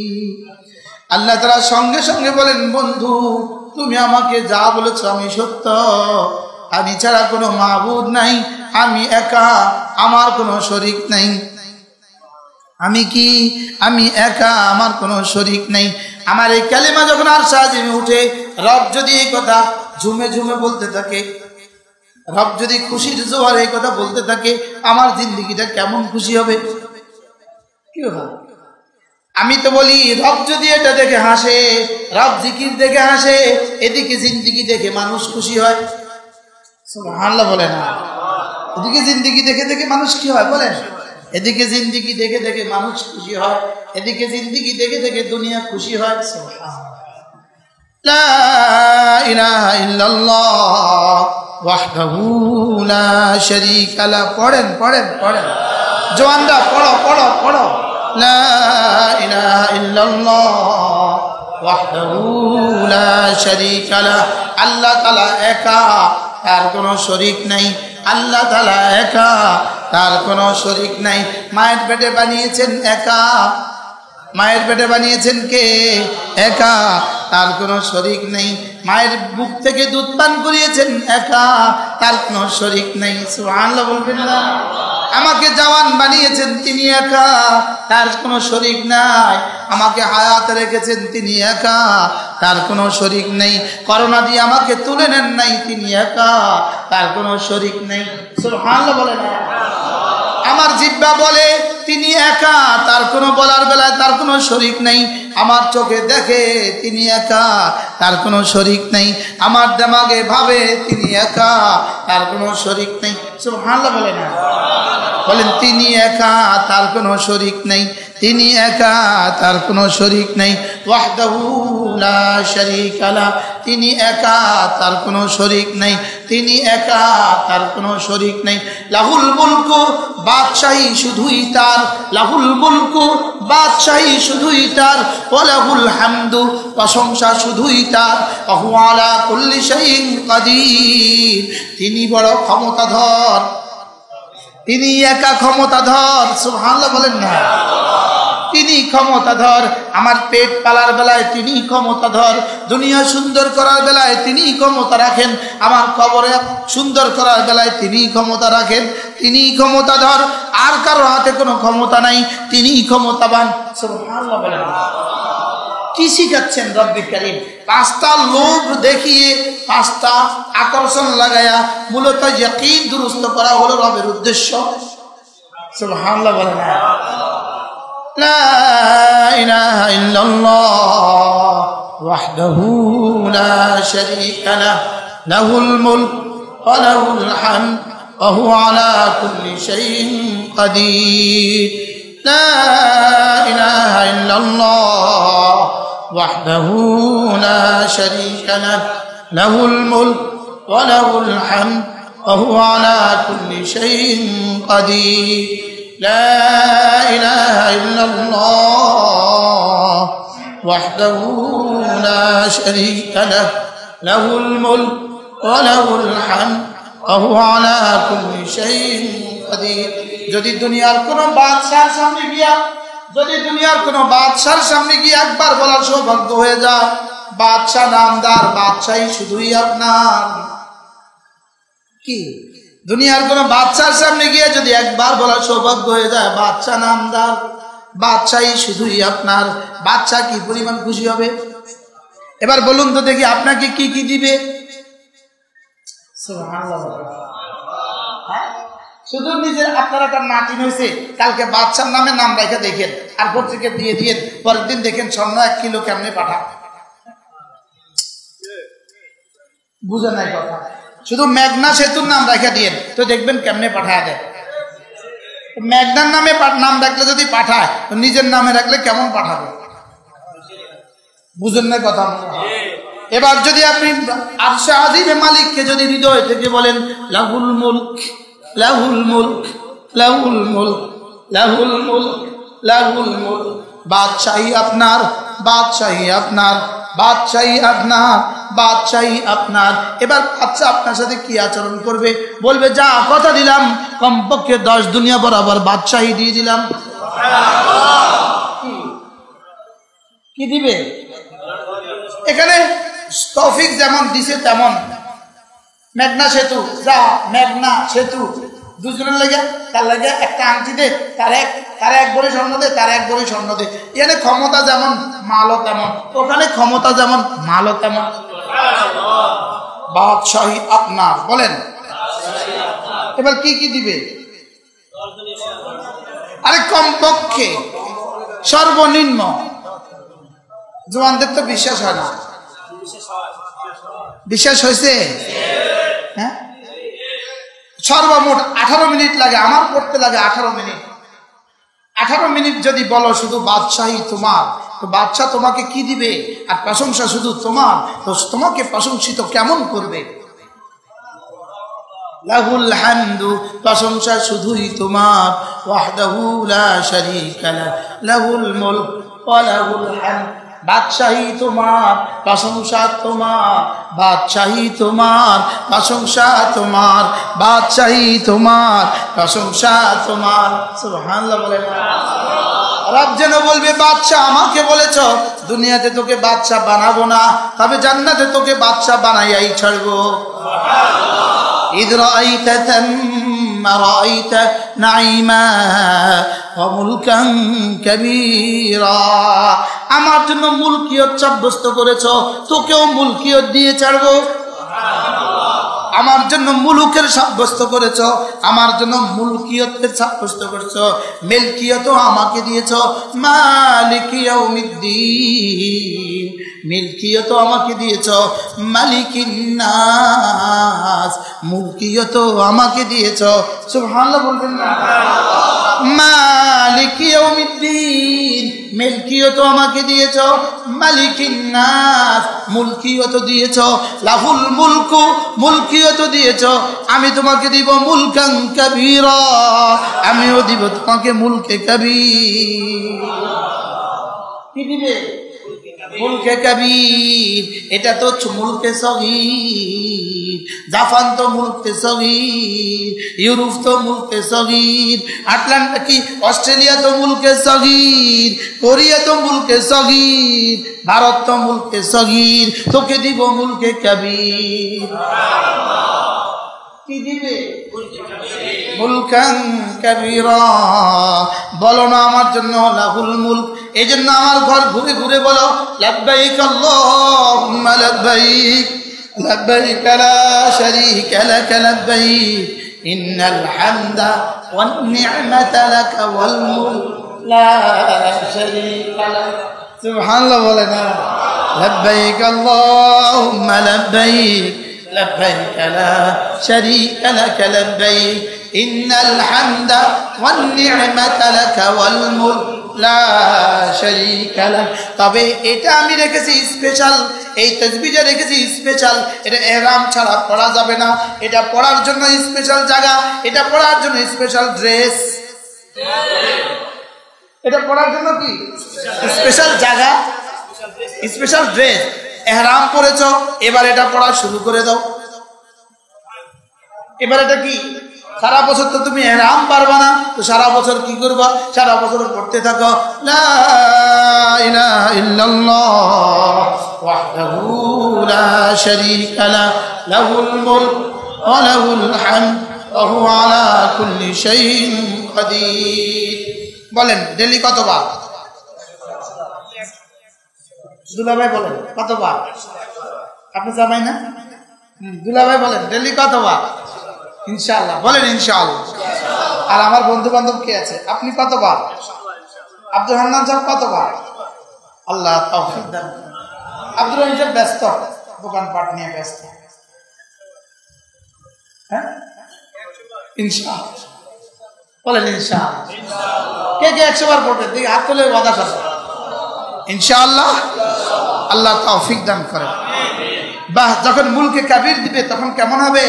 আল্লাহ তাআলা সঙ্গে সঙ্গে বলেন, বন্ধু তুমি আমাকে যা বলেছো আমি সত্য, আমি ছাড়া কোনো মাবুদ নাই, আমি একা, আমার কোনো শরীক নাই। আমি কি? আমি একা, আমার কোনো শরীক নাই। আমার এই কালেমা যখন আরশে আজিমে উঠে, রব যদি এই কথা ঝুমে ঝুমে বলতে থাকে, রব যদি খুশির জোয়ারে এই কথা বলতে থাকে, আমার জিন্দেগিটা কেমন খুশি হবে, কি হবে? আমি তো বলি রব যদি এটা দেখে হাসে, রব জিকির দেখে হাসে, এদিকে জিন্দিগি দেখে মানুষ খুশি হয়। সুবহানাল্লাহ বলে না? এদিকে জিন্দিগি দেখে দেখে মানুষ কি হয় বলেন? এদিকে জিন্দিগি দেখে দেখে মানুষ খুশি হয়, এদিকে জিন্দিগি দেখে দেখে দুনিয়া খুশি হয়। লা ইলাহা ইল্লাল্লাহ ওয়াহদাহু লা শারীকা লাহ। পড়েন পড়েন পড়েন, জওয়ানরা পড়ো পড়ো পড়ো। লা ইলাহা ইল্লাল্লাহ ওয়াহদাহু লা শারীকা লাহ। আল্লাহ তাআলা একা, তার কোনো শরীক নাই। আল্লাহ তাআলা একা, তার কোনো শরীক নাই। মায়ের পেটে বানিয়েছেন একা, মায়ের পেটে বানিয়েছেন কে? একা, তার কোনো শরীক নেই। মায়ের বুক থেকে দুধ পান করিয়েছেন একা, তার কোনো শরীক নেই। সুবহানাল্লাহ বলবেন না? আমাকে জওয়ান বানিয়েছেন তিনি একা, তার কোনো শরীক নাই। আমাকে হায়াত রেখেছেন তিনি একা, তার কোনো শরীক নেই। করোনা দিয়ে আমাকে তুলে নেন নাই তিনি একা, তার কোনো শরীক নেই। সুবহানাল্লাহ বলে না? আমার জিহ্বা বলে তিনি একা, তার কোনো বলার বেলায় তার কোনো শরীক নেই। আমার চোখে দেখে তিনি একা, তার কোনো শরীক নেই। আমার দিমাগে ভাবে তিনি একা, তার কোনো শরীক নেই। সুবহানাল্লাহ বলে না? বলেন তিনি একা, তার কোনো শরীক নেই। তিনি একা, তার কোনো শরীক নেই। ওয়াহদাহু লা শারীকা লাহ। তিনি একা, তার কোনো শরীক নেই। তিনি একা, তার কোনো শরীক নেই। লাহুল মুলকু, বাদশাহী শুধুই তার। লাহুল মুলকু, বাদশাহী শুধুই তার। ওয়া লাহুল হামদু, প্রশংসা শুধুই তার। ওয়া হুয়া আলা কুল্লি শাইইন কাদির। তিনি বড় ক্ষমতাধর, তিনি একা ক্ষমতাধর। সুবহানাল্লাহ বলেন না? তিনি ক্ষমতাধর। আমার পেট পালার বেলায় তিনি ক্ষমতাধর, দুনিয়া সুন্দর করার বেলায় তিনি ক্ষমতা রাখেন, আমার কবরে সুন্দর করার বেলায় তিনি ক্ষমতা রাখেন। তিনি ক্ষমতাধর, আর কারো হাতে কোনো ক্ষমতা নাই, তিনি ক্ষমতাবান। সুবহানাল্লাহ বলেন। কি শিখাচ্ছেন রব্বি কারীম? পাঁচটা লোভ দেখিয়ে, পাঁচটা আকর্ষণ লাগায়া মূলত ইয়াকিন দুরুস্ত করা হলো রবের উদ্দেশ্য। সুবহানাল্লাহ বলেন। লা ইলাহা ইল্লাল্লাহ ওয়াহদাহু লা শারীকা লাহ, লাহুল মুলক ওয়া লাহুল হামদ ওয়া হুয়া আলা কুল্লি শাইইন কাদির। লা ইলাহা ইল্লাল্লাহ ওয়াহদাহু লা শারীকা লাহ, লাহুল মুলক ওয়া লাহুল হামদ ওয়া হুয়া আলা কুল্লি শাইইন কাদির। لا إله إلا الله وحده لا شريك له له الملك وله الحمد وهو على كل شيء قدير। যদি দুনিয়ার কোন বাদশার সামনে গিয়া যদি দুনিয়ার কোন বাদশার সামনে গিয়ে একবার বলার সৌভাগ্য হয়ে যায়, বাদশা নামদার, বাদশাই শুধুই আপনার। কি দুনিয়ার কোন বাদশার সামনে গিয়ে যদি একবার বলার সৌভাগ্য হয়ে যায়, বাদশা নামদার, বাদশাই শুধুই আপনার, বাদশা কি পরিমাণ খুশি হবে? এবার বলুন তো দেখি আপনাকে কি কি দিবে? শুধু নিজের আপনার একটা নাতিন হয়েছে, কালকে বাদশার নামে নাম রেখে দেখেন, আর পত্রিকা দিয়ে দিয়ে পরের দিন দেখেন স্বর্ণ এক কিলো কেমনে পাঠান। বুঝে নাই কথা? শুধু মেঘনা সেতুর নাম রেখে দিয়ে তো দেখবেন কেমনে পাঠায় দেয়। মেঘনার নামে নাম রাখলে যদি পাঠায়, তো নিজের নামে রাখলে কেমন পাঠাবে? বুঝেন না কথা? এবার যদি আপনি আরশে আজিমের মালিককে যদি হৃদয় থেকে বলেন লাহুল মুলক লাহুল মুলক লাহুল মুলক লাহুল মুলক লাহুল মুলক, বাদশাহী আপনার, বাদশাহী আপনার, বাদশাহী আপনার, বাদশাহী আপনার। এবার বাদশা আপনার সাথে কি আচরণ করবে? বলবে যা কথা দিলাম কমপক্ষে দশ দুনিয়া বরাবর বাদশাহী দিয়ে দিলাম। কি দিবে? এখানে তৌফিক যেমন দিছে তেমন। মেঘনা সেতু, যা মেঘনা সেতু, দুজনের লেগে তার লেগে একটা আংটি দে, তার এক তার এক বড়ি স্বর্ণ দে, তার এক বড়ি স্বর্ণ দে। এখানে ক্ষমতা যেমন মালও তেমন, ওখানে ক্ষমতা যেমন মালও তেমন। বাদশাহী আপনার। বলেন এবার কি কি দিবে? আরে কমপক্ষে সর্বনিম্ন। জওয়ানদের তো বিশ্বাস হয় না। বিশ্বাস হয়েছে? হ্যাঁ, সর্বমোট আঠারো মিনিট লাগে, আমার পড়তে লাগে আঠারো মিনিট। আঠারো মিনিট যদি বলো শুধু বাদশাহী তোমার, তো বাদশাহ তোমাকে কি দিবে? আর প্রশংসা শুধু তোমার, তো তোমাকে প্রশংসিত কেমন করবে? লাহুল হামদু, প্রশংসা শুধুই তোমার, ওয়াহদাহু লা শারীকা লাহু, লাহুল মুলক ওয়া লাহুল হামদ। বাদশাহী তোমার, প্রশংসা তোমার, বাদশাহী তোমার, প্রশংসা তোমার, বাদশাহী তোমার, প্রশংসা তোমার। সুবহানাল্লাহ বলেন। রব যেন বলবে বাদশাহ আমাকে বলেছ দুনিয়াতে তোকে বাদশাহ বানাবো না, তবে জান্নাতে তোকে বাদশাহ বানাইয়াই ছাড়বো। إذ رأيت ثم رأيت نعيما وملكا كبيرا। আমার জন্য মুলকিয়ত সাব্যস্ত করেছ, তোকেও মুলকিয়ত দিয়ে ছাড়বো। আমার জন্য মুলুকের সাব্যস্ত করেছ, আমার জন্য মুলকিয়তের সাব্যস্ত করেছ, মিলকিয়তও আমাকে দিয়েছ। মালিক ইয়াউমিদ্দিন, মিলকিয়তও আমাকে দিয়েছ। মালিকিন নাস, মুলকিয়তও আমাকে দিয়েছ। সুবহানাল্লাহ বলবেন না? মালিক ইয়াউমিদ্দিন, মিলকিয়তও আমাকে দিয়েছ। মালিকিন নাস, মুলকিয়ত দিয়েছ। লাহুল মুলকু, মুলকিয়ত দিয়েছ। আমি তোমাকে দিব মুলকান কাবীরা, আমিও দিব তোমাকে মুলকে কবীর। কি দিবে? মুলকে কবীর। এটা তো মুলকে সগীর। জাপান তো মুলকে সগীর, ইউরোপ তো মুলকে সগীর, আটলান্টিক কি অস্ট্রেলিয়া তো মুলকে সগীর, কোরিয়া তো মুলকে সগীর, ভারত তো মুলকে সগীর। তোকে দিব মুলকে কবীর। কি দিবে? মুলকান কাবীরা। বলো না আমার জন্য লাহুল মুলক। এই জন্য আমার ঘর ঘুরে ঘুরে বলো লাব্বাইক আল্লাহুম্মা লাব্বাইক, লাব্বাইক লা শারীকা লাক লাব্বাইক, ইন্নাল হামদা ওয়ান নি'মাতা লাক ওয়াল মুলক লা শারীকা লাক। সুবহানাল্লাহ বলে না? লাব্বাইক আল্লাহুম্মা লাব্বাইক, لبيك لا شريك لك لبيك إن الحمد والنعمة لك والملك لا شريك لك। তবে এটা আমি রেখেছি স্পেশাল, এই তাসবিহটা রেখেছি স্পেশাল। এটা ইহরাম ছাড়া পড়া যাবে না। এটা পড়ার জন্য স্পেশাল জায়গা, এটা পড়ার জন্য স্পেশাল ড্রেস। এটা পড়ার জন্য কি স্পেশাল জায়গা, স্পেশাল ড্রেস। ইহরাম পড়েছ, এবার এটা পড়া শুরু করে দাও। এবার এটা কি সারা বছর তো তুমি ইহরাম পারবা না, তো সারা বছর কি করবা? সারা বছর পড়তে থাকো লা ইলাহা ইল্লাল্লাহ ওয়াহদাহু লা শারীকা লাহু, লাহুল মুলক ওয়া লাহুল হামদ ওয়া হুয়া আলা কুল্লি শাইইন কাদির। বলেন ডেইলি কতবার? দুলাভাই বলেন কতবার? আপনি জামাই না? দুলাভাই বলেন ডেইলি কতবার? ইনশাআল্লাহ বলেন ইনশাআল্লাহ। আর আমার বন্ধু বান্ধব কে আছে? আপনি কতবার? আব্দুল হান্নান সাহেব কতবার? আল্লাহ তাওফিক দান। আব্দুল রহিম সাহেব ব্যস্ত, দোকানপাট নিয়ে ব্যস্ত। হ্যাঁ ইনশাআল্লাহ বলেন ইনশাআল্লাহ। কে কে একশো বার পড়বেন? দেখি হাত তুলে ওয়াদা করেন ইনশাআল্লাহ। আল্লাহ তৌফিক দান করেন। বাহ, যখন মুলকে কাবির দিবে তখন কেমন হবে?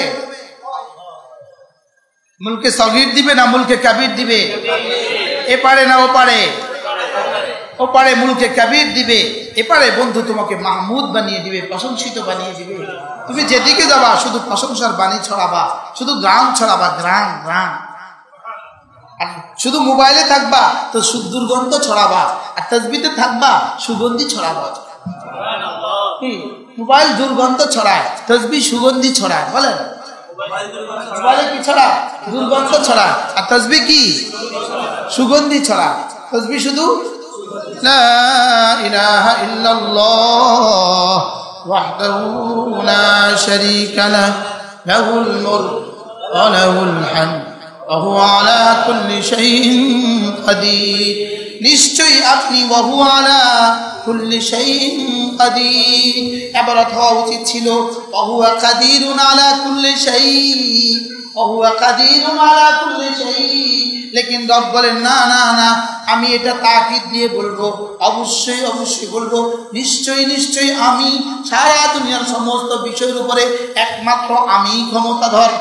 মুলকে সগীর দিবে না মুলকে কাবির দিবে? এ পারে না ও পারে? ও পারে মুলকে কাবির দিবে। এপারে বন্ধু তোমাকে মাহমুদ বানিয়ে দিবে, প্রশংসিত বানিয়ে দিবে। তুমি যেদিকে যাবা শুধু প্রশংসার বাণী ছড়াবা, শুধু গান ছড়াবা, গান গান। আর শুধু মোবাইলে থাকবা তো দুর্গন্ধ ছড়াবা, আর তাসবিতে থাকবা সুগন্ধি ছড়াবা। মোবাইল দুর্গন্ধ ছড়ায়, তাসবি সুগন্ধি ছড়ায়। বলেন মোবাইলে কি ছড়ায়? দুর্গন্ধ ছড়ায়। আর তাসবি কি? সুগন্ধি ছড়ায়। তাসবি শুধু লা ইলাহা ইল্লাল্লাহ ওয়াহদাহু লা শারীকা লাহু, লাহুল মুলক ওয়া লাহুল হামদ ওয়া হুয়া আলা কুল্লি শাইইন কাদির। নিশ্চয়ই আপনি ওয়া হুয়া আলা কুল্লি শাইইন কাদির। এবারত হওয়া উচিত ছিল ওয়া হুয়া কাদিরুন আলা কুল্লি শাইইন, ওয়া হুয়া কাদিরুন আলা কুল্লি শাইইন। লেকিন রব বলেন না না না, আমি এটা তাকিদ দিয়ে বলবো, অবশ্যই অবশ্যই বলবো, নিশ্চয়ই নিশ্চয়ই আমি সারা দুনিয়ার সমস্ত বিষয়ের উপরে একমাত্র আমি ক্ষমতাধর।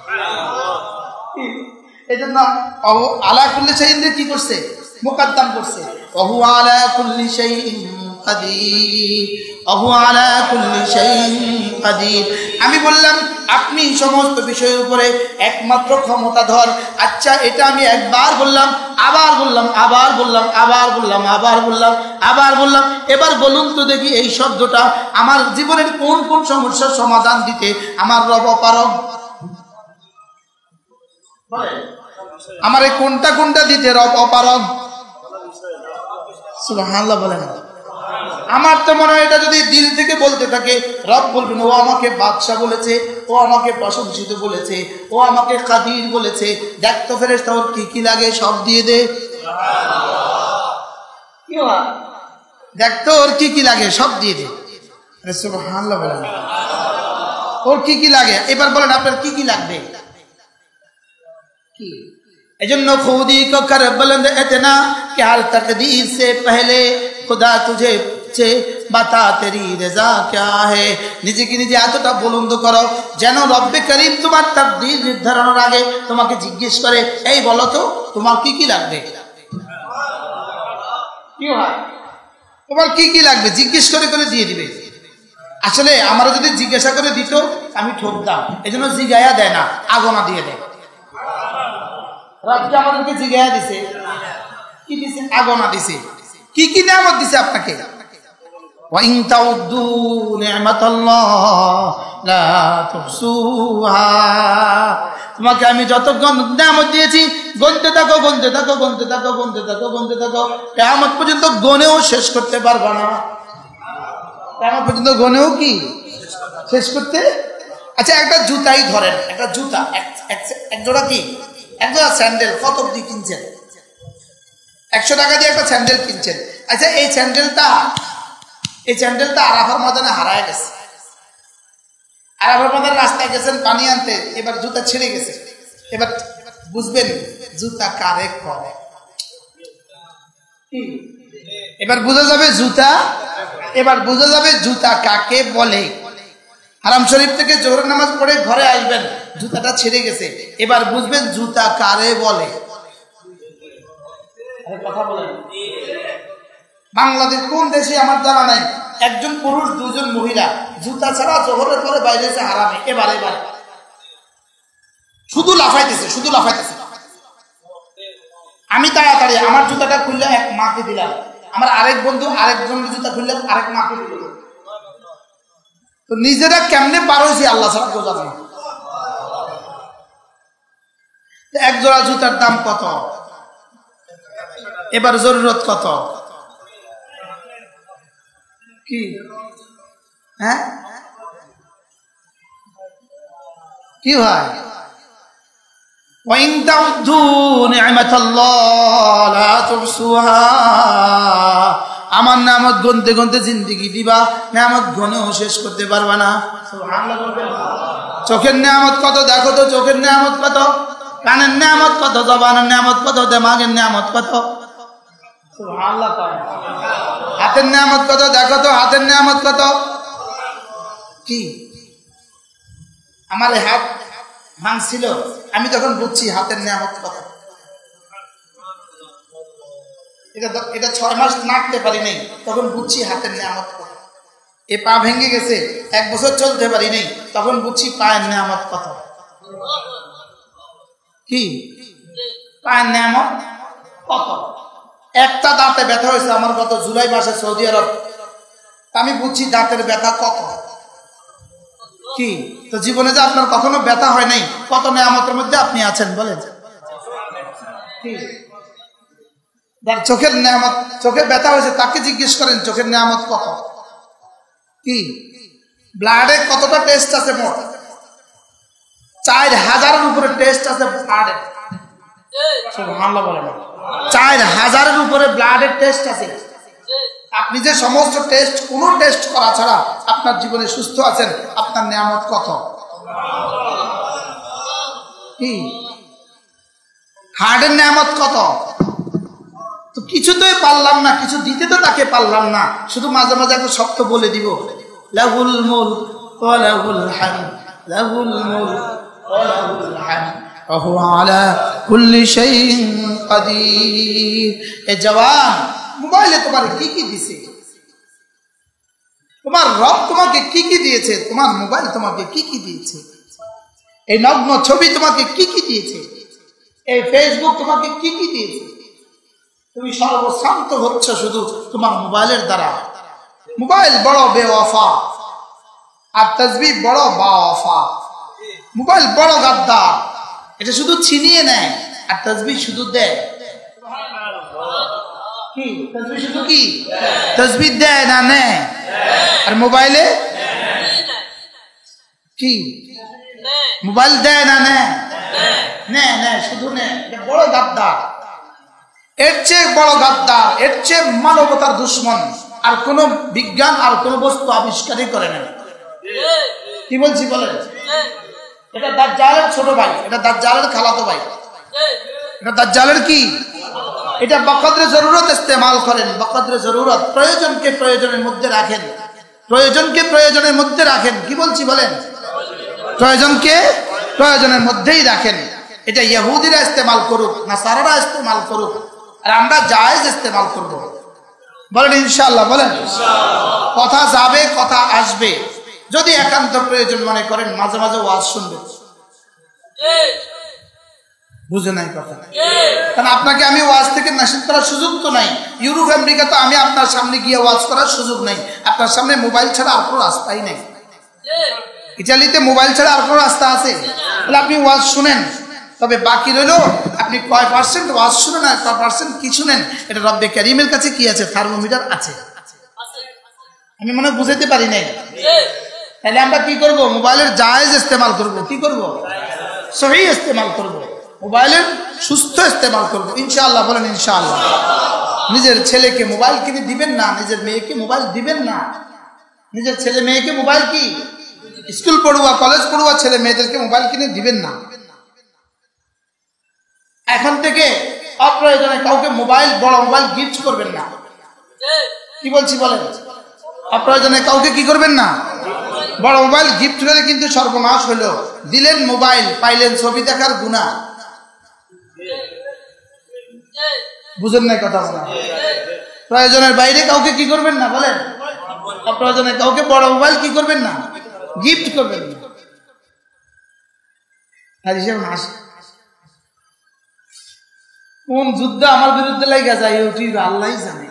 এই জন্য আলা কুল্লি শাইইন দিয়ে কি করছে? মুকদ্দম করছে। ওয়া হুয়া আলা কুল্লি শাইইন কাদির, ওয়া হুয়া আলা কুল্লি শাইইন কাদির। আমি বললাম আপনি সমস্ত বিষয়ের উপরে একমাত্র ক্ষমতাধর। আচ্ছা, এটা আমি একবার বললাম, আবার বললাম, আবার বললাম, আবার বললাম, আবার বললাম, আবার বললাম। এবার বলুন তো দেখি এই শব্দটা আমার জীবনের কোন কোন সমস্যার সমাধান দিতে আমার রব অপারগ? আমার এই কোনটা কোনটা দিতে রব অপারগ? সুবহানাল্লাহ বলেন। আমার তো মনে হয় এটা যদি দিল থেকে বলতে থাকে, রব বলবেন ও আমাকে বাদশা বলেছে, ও আমাকে প্রশংসিত বলেছে, ও আমাকে কাদির বলেছে। দেখ তো ফেরেশতা ওর কি কি লাগে সব দিয়ে দে। দেখ তো ওর কি কি লাগে সব দিয়ে দে। সুবহানাল্লাহ বলেন। ওর কি কি লাগে এবার বলেন, আপনার কি কি লাগবে? কি एजन्नो खुदी को कर बुलंद इतना कि हर तकदीर से पहले खुदा तुझे से बता तेरी रजा क्या है। নিজে কি নিজে এতটা বুলন্দ করো যেন রব্বে করিম তোমার তাকদীর নির্ধারণের আগে তোমাকে জিজ্ঞেস করে, এই বলো তো তোমার কি কি লাগবে? কি হয় তোমার কি কি লাগবে জিজ্ঞেস করে করে দিয়ে দিবে। আসলে আমরা যদি জিজ্ঞাসা করে দিত আমি ঠকতাম, এজন্য জিজ্ঞাসা দেয় না, আগনা দিয়ে দেয়। রব আমাদেরকে জিজ্ঞাসা দিছে, কি দিছে? আগনা দিছে। কি কি নিয়ামত দিছে আপনাকে? ওয়া ইন তাউদ্দু নি'মাতাল্লাহ লা তুহসুহা। তোমাকে আমি যত নিয়ামত দিয়েছি গুনতে থাকো, গুনতে থাকো, গুনতে থাকো, গুনতে থাকো, গুনতে থাকো, কিয়ামত পর্যন্ত গুনেও শেষ করতে পারবা না। কিয়ামত পর্যন্ত গুনেও কি শেষ করতে? আচ্ছা, একটা জুতাই ধরেন, একটা জুতা এক জোড়া কি এক জোড়া স্যান্ডেল কত দিয়ে কিনছেন? একশো টাকা দিয়ে একটা স্যান্ডেল কিনছেন। আচ্ছা, এই স্যান্ডেলটা এই স্যান্ডেলটা আরাফার ময়দানে হারায় গেছে। আরাফার ময়দানে রাস্তায় গেছেন পানি আনতে, এবার জুতা ছিঁড়ে গেছে। এবার বুঝবেন জুতা কারে করে। এবার বোঝা যাবে জুতা, এবার বোঝা যাবে জুতা কাকে বলে। হারাম শরীফ থেকে জোহরের নামাজ পড়ে ঘরে আসবেন, জুতাটা ছিঁড়ে গেছে, এবার বুঝবেন জুতা কারে বলে। কথা বলেন, বাংলাদেশ কোন দেশে আমার জানা নাই একজন পুরুষ দুজন মহিলা জুতা ছাড়া জোহরের পরে বাইরে হারামে। এবার এবার শুধু লাফাইতেছে, শুধু লাফাইতেছে। আমি তাড়াতাড়ি আমার জুতাটা খুললে এক মাকে দিলাম, আমার আরেক বন্ধু আরেকজনের জুতা খুললে আরেক মাকে দিল। তো নিজেরা কেমনে পার হয়েছি আল্লাহ ছাড়া কেউ জানে না। এক জোড়া জুতার দাম কত? এবার জরুরত কত? কি হ্যাঁ কি ভাই? ওয়াইন তাউদ্দু নি'মাতাল্লাহ লা তুহসুহা। আমার নিয়ামত গুনতে গুনতে জিন্দেগি দিবা, নিয়ামত গুনেও শেষ করতে পারবা না। সুবহানাল্লাহ বলবেন। চোখের নিয়ামত কত দেখো তো, চোখের নিয়ামত কত, কানের নিয়ামত কত, জবানের নিয়ামত কত, দিমাগের নিয়ামত কত। সুবহানাল্লাহ। হাতের নিয়ামত কত দেখো তো, হাতের নিয়ামত কত। কি আমার হাত ভাঙছিল, আমি তখন বুঝছি হাতের নিয়ামত কত। এটা এটা ছয় মাস নাড়তে পারি নাই, তখন বুঝছি হাতের নিয়ামত কত। এ পা ভেঙে গেছে, এক বছর চলতে পারি নাই, তখন বুঝছি পায়ের নিয়ামত কত। কি পায়ের নিয়ামত কত। একটা দাঁতে ব্যথা হয়েছে আমার গত জুলাই মাসে সৌদি আরব, আমি বুঝছি দাঁতের ব্যথা কত। কি তো জীবনে যে আপনার কখনো ব্যথা হয় নাই, কত নিয়ামতের মধ্যে আপনি আছেন বলেন। চোখের নিয়ামত, চোখে ব্যথা হয়েছে তাকে জিজ্ঞেস করেন চোখের নিয়ামত কত। কি ব্লাডে কতটা টেস্ট আছে? মোট চার হাজারের উপরে টেস্ট আছে ব্লাডে। সুবহানাল্লাহ বলেন। চার হাজারের উপরে করে ব্লাডের টেস্ট আছে। আপনি যে সমস্ত টেস্ট, কোন টেস্ট করা ছাড়া আপনার জীবনে সুস্থ আছেন, আপনার নিয়ামত কত? কি হার্টের নিয়ামত কত? তো কিছুতেই পারলাম না, কিছু দিতে তো তাকে পারলাম না, শুধু মাঝে মাঝে একটা শব্দ বলে দিব, লাহুল মুলক ওয়া লাহুল হামদ, লাহুল মুলক ওয়া লাহুল হামদ ওয়া হুয়া আলা কুল্লি শাইইন কাদির। এ জওয়ান, মোবাইলে তোমার কি কি দিয়েছে? তোমার রব তোমাকে কি কি দিয়েছে? তোমার মোবাইল তোমাকে কি কি দিয়েছে? এই নগ্ন ছবি তোমাকে কি কি দিয়েছে? এই ফেসবুক তোমাকে কি কি দিয়েছে? তুমি সর্বশান্ত হচ্ছ শুধু তোমার মোবাইলের দ্বারা। মোবাইল বড় বেওয়াফা আর তাসবিহ বড় বাওয়াফা। মোবাইল বড় গাদ্দার, এটা শুধু ছিনিয়ে নেয় আর তাসবিহ শুধু দেয়। কি তাসবিহ শুধু কি? তাসবিহ দেয় না নেয়? আর মোবাইলে কি? মোবাইল দেয় না নেয়? নেয় নেয়, শুধু নেয়। এটা বড় গাদ্দার। এর চেয়ে বড় গাদ্দার, এর চেয়ে মানবতার দুশ্মন আর কোন বিজ্ঞান আর কোন বস্তু আবিষ্কারই করে না। কি বলছি বলেন? এটা দাজ্জালের ছোট ভাই, এটা দাজ্জালের খালাতো ভাই, এটা দাজ্জালের কি? এটা বকদরে জরুরত ইস্তেমাল করেন, বকদরে জরুরত, প্রয়োজনকে প্রয়োজনের মধ্যে রাখেন, প্রয়োজনকে প্রয়োজনের মধ্যে রাখেন। কি বলছি বলেন? প্রয়োজনকে প্রয়োজনের মধ্যেই রাখেন। এটা ইহুদিরা ইস্তেমাল করুক, নাসারারা ইস্তেমাল করুক, আর আমরা জায়েজ ইস্তেমাল করব। বলেন ইনশাআল্লাহ, বলেন কথা যাবে, কথা আসবে। যদি একান্ত প্রয়োজন মনে করেন মাঝে মাঝে ওয়াজ শুনবেন। বুঝে নাই কথা? কারণ আপনাকে আমি ওয়াজ থেকে নিষেধ করার সুযোগ তো নাই। ইউরোপ আমেরিকা তো আমি আপনার সামনে গিয়ে ওয়াজ করার সুযোগ নাই। আপনার সামনে মোবাইল ছাড়া আর কোনো রাস্তাই নেই। ইতালিতে মোবাইল ছাড়া আর কোনো রাস্তা আছে? তাহলে আপনি ওয়াজ শুনেন, তবে বাকি রইল আপনি কয় পার্সেন্ট ওয়াজ শুনেন আর কয় পার্সেন্ট কি শুনেন, এটা রব্বে কারীমের কাছে কি আছে? থার্মোমিটার আছে। আমি মনে বুঝাতে পারি নাই। তাহলে আমরা কি করব? মোবাইলের জায়েজ ইস্তেমাল করব। কি করব? সহি ইস্তেমাল করব, মোবাইলের সুস্থ ইস্তেমাল করব ইনশাআল্লাহ। বলেন ইনশাআল্লাহ। নিজের ছেলেকে মোবাইল কিনে দিবেন না, নিজের মেয়েকে মোবাইল দিবেন না। নিজের ছেলে মেয়েকে মোবাইল, কি স্কুল পড়ুয়া কলেজ পড়ুয়া ছেলে মেয়েদেরকে মোবাইল কিনে দিবেন না। এখন থেকে অপ্রয়োজনে কাউকে মোবাইল, বড় মোবাইল গিফট করবেন না। কি বলছি বলেন? অপ্রয়োজনে কাউকে কি করবেন না? বড় মোবাইল গিফট করে কিন্তু সর্বনাশ হলো। দিলেন মোবাইল, পাইলেন ছবি দেখার গুনাহ। বুঝেন না কথা বলা? প্রয়োজনের বাইরে কাউকে কি করবেন না বলেন? অপ্রয়োজনে কাউকে বড় মোবাইল কি করবেন না? গিফট করবেন না। কোন যুদ্ধ আমার বিরুদ্ধে লাগা যায় ইউটিউব আল্লাহ জানে।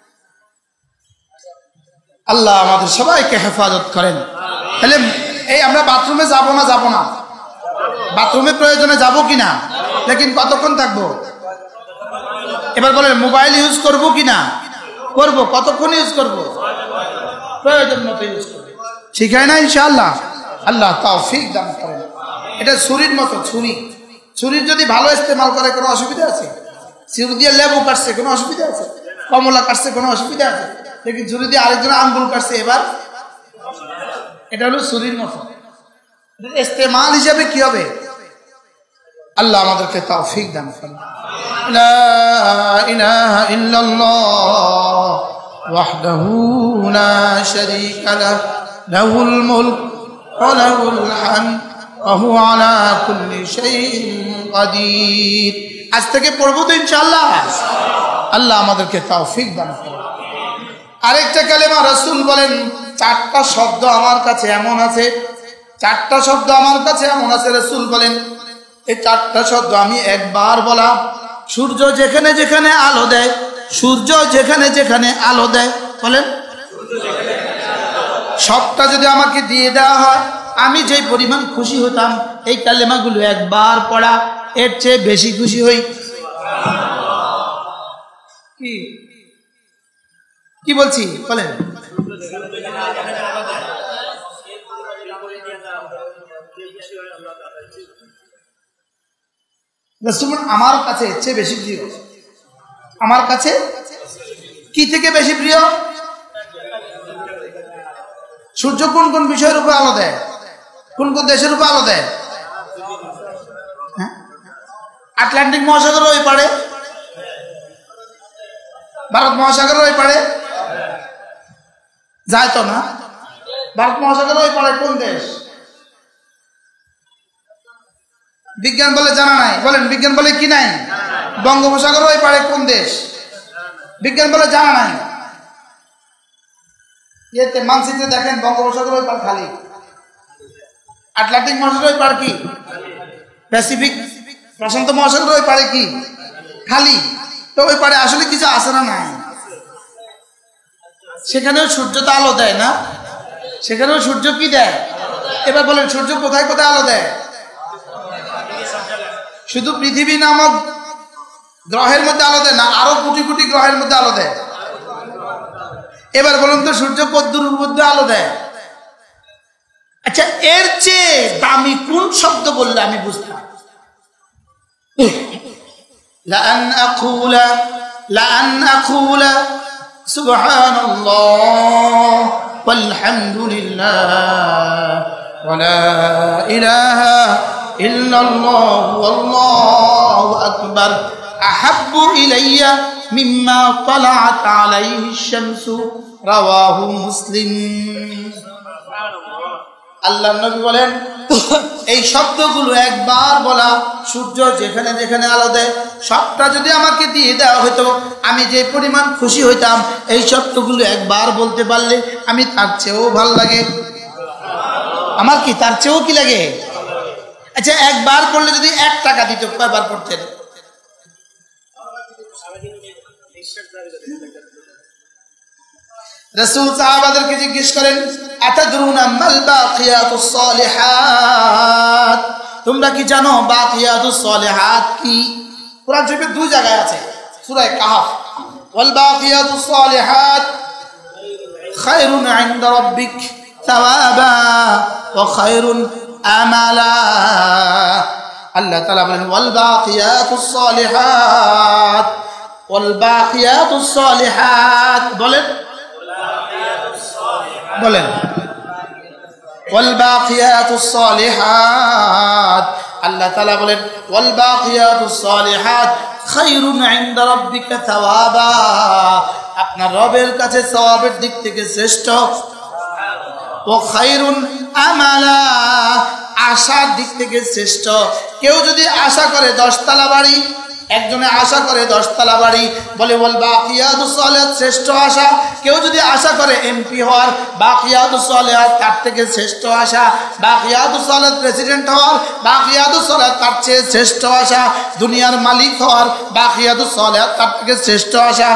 আল্লাহ আমাদের সবাইকে হেফাজত করেন। তাহলে এই আমরা বাথরুমে যাব না? যাব না। বাথরুমে প্রয়োজনে যাব কিনা, লেকিন কতক্ষণ থাকবো? এবার বলেন মোবাইল ইউজ করব কিনা? করব। কতক্ষণ ইউজ করব? প্রয়োজন মতো ইউজ করব। ঠিক হয় না ইনশাআল্লাহ? আল্লাহ তৌফিক দান করেন। এটা ছুরির মতো, ছুরি। ছুরির যদি ভালো ইস্তেমাল করে কোনো অসুবিধা আছে? ছুরি দিয়ে লেবু কাটছে, কোনো অসুবিধা আছে? কমলা কাটছে, কোনো অসুবিধা আছে? লেকিন ছুরি দিয়ে আরেকজন আঙ্গুল কাটছে, এবার এটা হলো ছুরির মতো। ইস্তেমাল হিসাবে কি হবে? আল্লাহ আমাদেরকে তৌফিক দান করেন। লা ইলাহা ইল্লাল্লাহ ওয়াহদাহু লা শারীকা লাহু লাহুল মুলক ওয়া লাহুল হামদ ওয়া হুয়া আলা কুল্লি শাইইন কাদির। আজ থেকে পড়বো তো ইনশাআল্লাহ। আল্লাহ আমাদেরকে তৌফিক দান করেন। আরেকটা কালেমা রাসূল বলেন, চারটা শব্দ আমার কাছে এমন আছে, চারটা শব্দ আমার কাছে এমন আছে, রাসূল বলেন এই চারটা শব্দ আমি একবার বলা, সূর্য যেখানে যেখানে আলো দেয়, সূর্য যেখানে যেখানে আলো দেয়, বলেন সবটা যদি আমাকে দিয়ে দেওয়া হয়, আমি যে পরিমাণ খুশি হতাম এই কালেমাগুলো একবার পড়া, এর চেয়ে বেশি খুশি হই। কি কি বলছি বলেন? রাসূল আমার কাছে এর চেয়ে বেশি খুশি। আমার কাছে কি থেকে বেশি প্রিয়? সূর্য কোন কোন বিষয়ের উপর আলো দেয়? কোন কোন দেশের উপর আলো দেয়? আটলান্টিক মহাসাগরের ওই পারে, ভারত মহাসাগরের ওই পারে যায় তো না? ভারত মহাসাগরের ওই পারে কোন দেশ? বিজ্ঞান বলে জানা নাই। বলেন বিজ্ঞান বলে কি নাই? বঙ্গোপসাগরের ওই পারে কোন দেশ? বিজ্ঞান বলে জানা নাই। এতে মানচিত্রে দেখেন বঙ্গোপসাগরের ওই পার খালি, আটলান্টিক মহাসাগরের ওই পার কি? প্যাসিফিক প্রশান্ত মহাসাগরের ওই পারে কি? খালি। তো ওই পারে আসলে কিছু আছে না নাই? সেখানেও সূর্য তো আলো দেয় না? সেখানেও সূর্য কি দেয়? এবার বলেন সূর্য কোথায় কোথায় আলো দেয়? শুধু পৃথিবী নামক গ্রহের মধ্যে আলো দেয় না, আরো কোটি কোটি গ্রহের মধ্যে আলো দেয়। এবার বলুন তো সূর্য কদ্দুর মধ্যে আলো দেয়? আচ্ছা, এর চেয়ে দামি কোন শব্দ বললে আমি বুঝতাম? লাআন আকুলা লাআন আকুলা সুবহানাল্লাহ ওয়ালহামদুলিল্লাহ ওয়া লা ইলাহা ইল্লাল্লাহ ওয়াল্লাহু আকবার আহাব্বু ইলাইয়া মিম্মা তালাআত আলাইহি আশ-শামসু রাওয়াহু মুসলিম। আল্লাহর নবী বলেন এই শব্দগুলো একবার বলা, সূর্য যেখানে যেখানে আলো দেয় সবটা যদি আমাকে দিয়ে দেওয়া হতো আমি যে পরিমাণ খুশি হইতাম। এই শব্দগুলো একবার বলতে পারলে আমি তার চেয়েও ভালো লাগে। আমার কি তার চেয়েও কি লাগে? আচ্ছা, একবার করলে যদি এক টাকা দিত কয়বার পড়তেন? রাসূল সাহাবাদেরকে জিজ্ঞেস করেন আতাদরুনা মাল বাকিয়াতুস সালিহাত, তোমরা কি জানো বাকিয়াতুস সালিহাত কি? কোরআন শরীফে দুই জায়গায় আছে, সূরা কাহফ, ওয়াল বাকিয়াতুস সালিহাত খায়রুন ইনদা রাব্বিক সাওয়াবা ওয়া খায়রুন আমালা। আল্লাহ তাআলা বলেন ওয়াল বাকিয়াতুস সালিহাত, ওয়াল বাকিয়াতুস সালিহাত বলেন বলেন ওয়াল বাকিয়াতুস সালিহাত। আল্লাহ তাআলা বলেন ওয়াল বাকিয়াতুস সালিহাত খায়রুন ইনদা রাব্বিকা সাওয়াবা, আপনার রবের কাছে সওয়াবের দিক থেকে শ্রেষ্ঠ। ওয়া খায়রুন আমালা, আশার দিক থেকে শ্রেষ্ঠ। কেউ যদি আশা করে দশতলা বাড়ি, একজনে আশা করে দশতলা বাড়ি, বলে ওয়াল বাকিয়াতুস সালিহাত শ্রেষ্ঠ আশা। কেউ যদি আশা করে এমপি হওয়ার, বাকিয়াতুস সালিহাত তার থেকে শ্রেষ্ঠ আশা। বাকিয়াতুস সালিহাত প্রেসিডেন্ট হওয়ার, বাকিয়াতুস সালিহাত তার চেয়ে শ্রেষ্ঠ আশা। দুনিয়ার মালিক হওয়ার, বাকিয়াতুস সালিহাত তার থেকে শ্রেষ্ঠ আশা।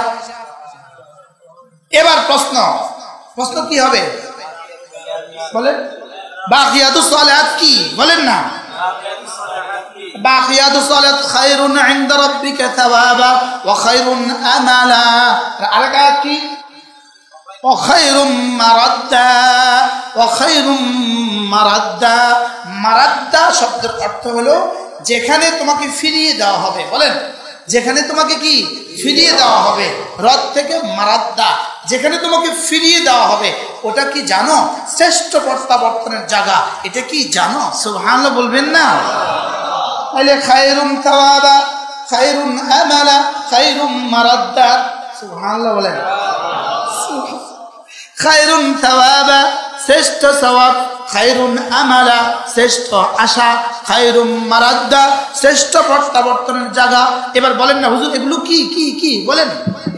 এবার প্রশ্ন প্রশ্ন কি হবে বলেন? বাকিয়াতুস সালিহাত কি বলেন না? বাকিয়াতুস সালিহাত খায়রুন ইনদা রাব্বিকা সাওয়াবা ওয়া খায়রুন আমালা। আরেকটা কি? ওয়া খায়রুম মারাদ্দা ওয়া খায়রুম মারাদ্দা। মারাদ্দা শব্দের অর্থ হলো যেখানে তোমাকে ফিরিয়ে দেওয়া হবে। বলেন যেখানে তোমাকে কি ফিরিয়ে দেওয়া হবে। রদ থেকে মারাদ্দা, যেখানে তোমাকে ফিরিয়ে দেওয়া হবে। ওটা কি জানো? শ্রেষ্ঠ প্রত্যাবর্তনের জায়গা। এটা কি জানো? সুবহানাল্লাহ বলবেন না? তাহলে খায়রুন সাওয়াবা খায়রুন আমালা খায়রুম মারাদ্দা। সুবহানাল্লাহ বলেন। খায়রুন সাওয়াবা শ্রেষ্ঠ সওয়াব, খায়রুন আমালা শ্রেষ্ঠ আশা, খায়রুম মারাদ্দা শ্রেষ্ঠ প্রত্যাবর্তনের জায়গা। এবার বলেন না হুজুর এগুলো কি কি কি বলেন?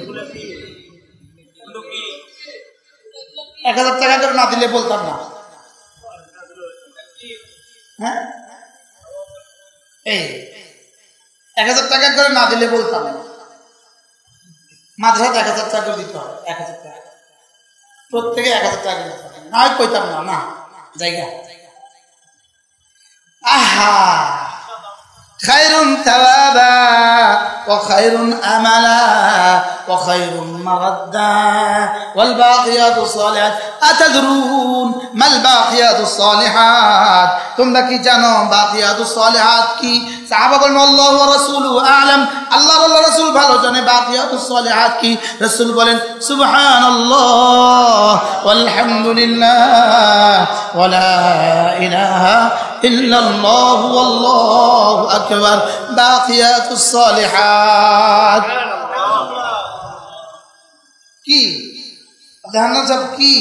এক হাজার টাকা করে না দিলে বলতাম না। হ্যাঁ, এই এক হাজার টাকা করে না দিলে বলতাম না। মাদ্রাসাতে এক হাজার টাকা করে দিতে হবে। এক হাজার টাকা প্রত্যেকে এক হাজার টাকা দিতে হবে, না হয় কইতাম না না জায়গা। আহা, খায়রুন সাওয়াবা ওয়া খায়রুন আমালা। وخير مردا والباقيات الصالحات أتدرون ما الباقيات الصالحات তোমরা কি জানো বাকিয়াতুস সালিহাত কি সাহাবা বলেন আল্লাহু ওয়া রাসূলুহু আ'লাম আল্লাহ ওয়া রাসূল ভালো জানে বাকিয়াতুস সালিহাত কি রাসূল বলেন সুবহানাল্লাহ ওয়ালহামদুলিল্লাহ ওয়া লা ইলাহা ইল্লাল্লাহ ওয়াল্লাহু আকবার বাকিয়াতুস সালিহাত কি ধ্যান সব কি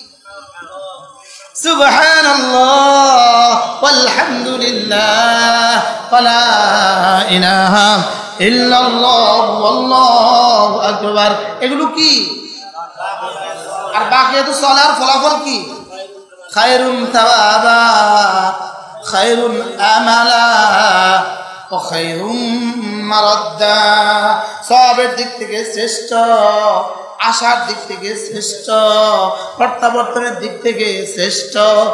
সুবহানাল্লাহ ওয়ালহামদুলিল্লাহ ওয়া লা ইলাহা ইল্লাল্লাহ ওয়াল্লাহু আকবার এগুলো কি আর বাকিয়াতুস সালার ফলাফল কি খায়রুন তাওয়াবা খায়রুন আমালা ওয়া খায়রুম মারাদ্দা সওয়াবের দিক থেকে শ্রেষ্ঠ আশার দিক থেকে শ্রেষ্ঠ প্রত্যাবর্তনের দিক থেকে শ্রেষ্ঠ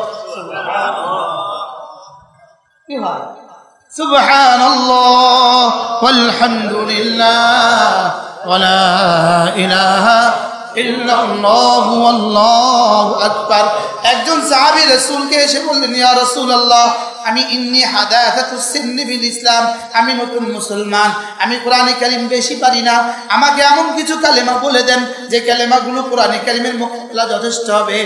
কি হয় সুবহানাল্লাহ ওয়ালহামদুলিল্লাহ ওয়া লা ইলাহা ইল্লাল্লাহু আল্লাহু আকবার একজন সাহাবী রাসূলকে এসে বললেন ইয়া রাসূলুল্লাহ আমি ইন্নী হাদাসাতুস সিন্নি বিল ইসলাম আমি নতুন মুসলমান আমি কোরআনে কারীম বেশি পারি না আমাকে এমন কিছু কালেমা বলে দেন যে কালেমাগুলো কোরআনে কারীমের মোকাবেলা যথেষ্ট হবে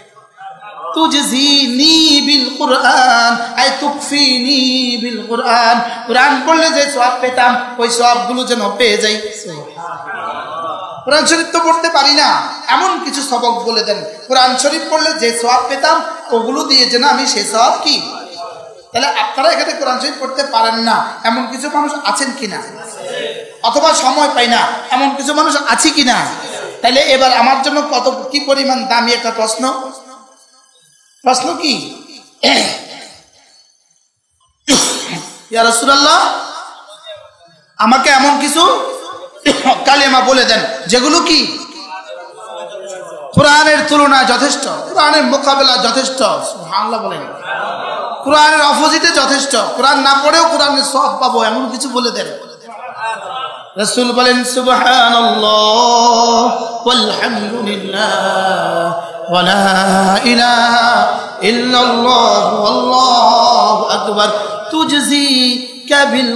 তুজজিনি বিল কুরআন আই তুকফিনি বিল কুরআন কুরআন পড়লে যে সওয়াব পেতাম ওই সওয়াবগুলো যেন পেয়ে যাই সুবহানাল্লাহ কোরআন শরীফ তো পড়তে পারি না এমন কিছু সবক বলে দেন কোরআন শরীফ পড়লে যে সওয়াব পেতাম ওগুলো দিয়ে যেন আমি সেই সওয়াব কি তাহলে আপনারা এখানে কোরআন শরীফ পড়তে পারেন না এমন কিছু মানুষ আছেন কিনা অথবা সময় পাই না এমন কিছু মানুষ আছে কিনা তাহলে এবার আমার জন্য কত কি পরিমাণ দামি একটা প্রশ্ন প্রশ্ন কি ইয়া রাসূলুল্লাহ আমাকে এমন কিছু কালেমা বলে দেন যেগুলো কি কোরআনের তুলনায় যথেষ্ট কোরআনের মোকাবেলা যথেষ্ট সুবহানাল্লাহ বলেন কোরআনের অপোজিটে যথেষ্ট কোরআন না পড়েও কোরআনের সওয়াব পাবো এমন কিছু বলে দেন রাসূল বলেন সুবহানাল্লাহ ওয়ালহামদুলিল্লাহ ওয়া লা ইলাহা ইল্লাল্লাহ ওয়াল্লাহু আকবার তুজজি কাবিল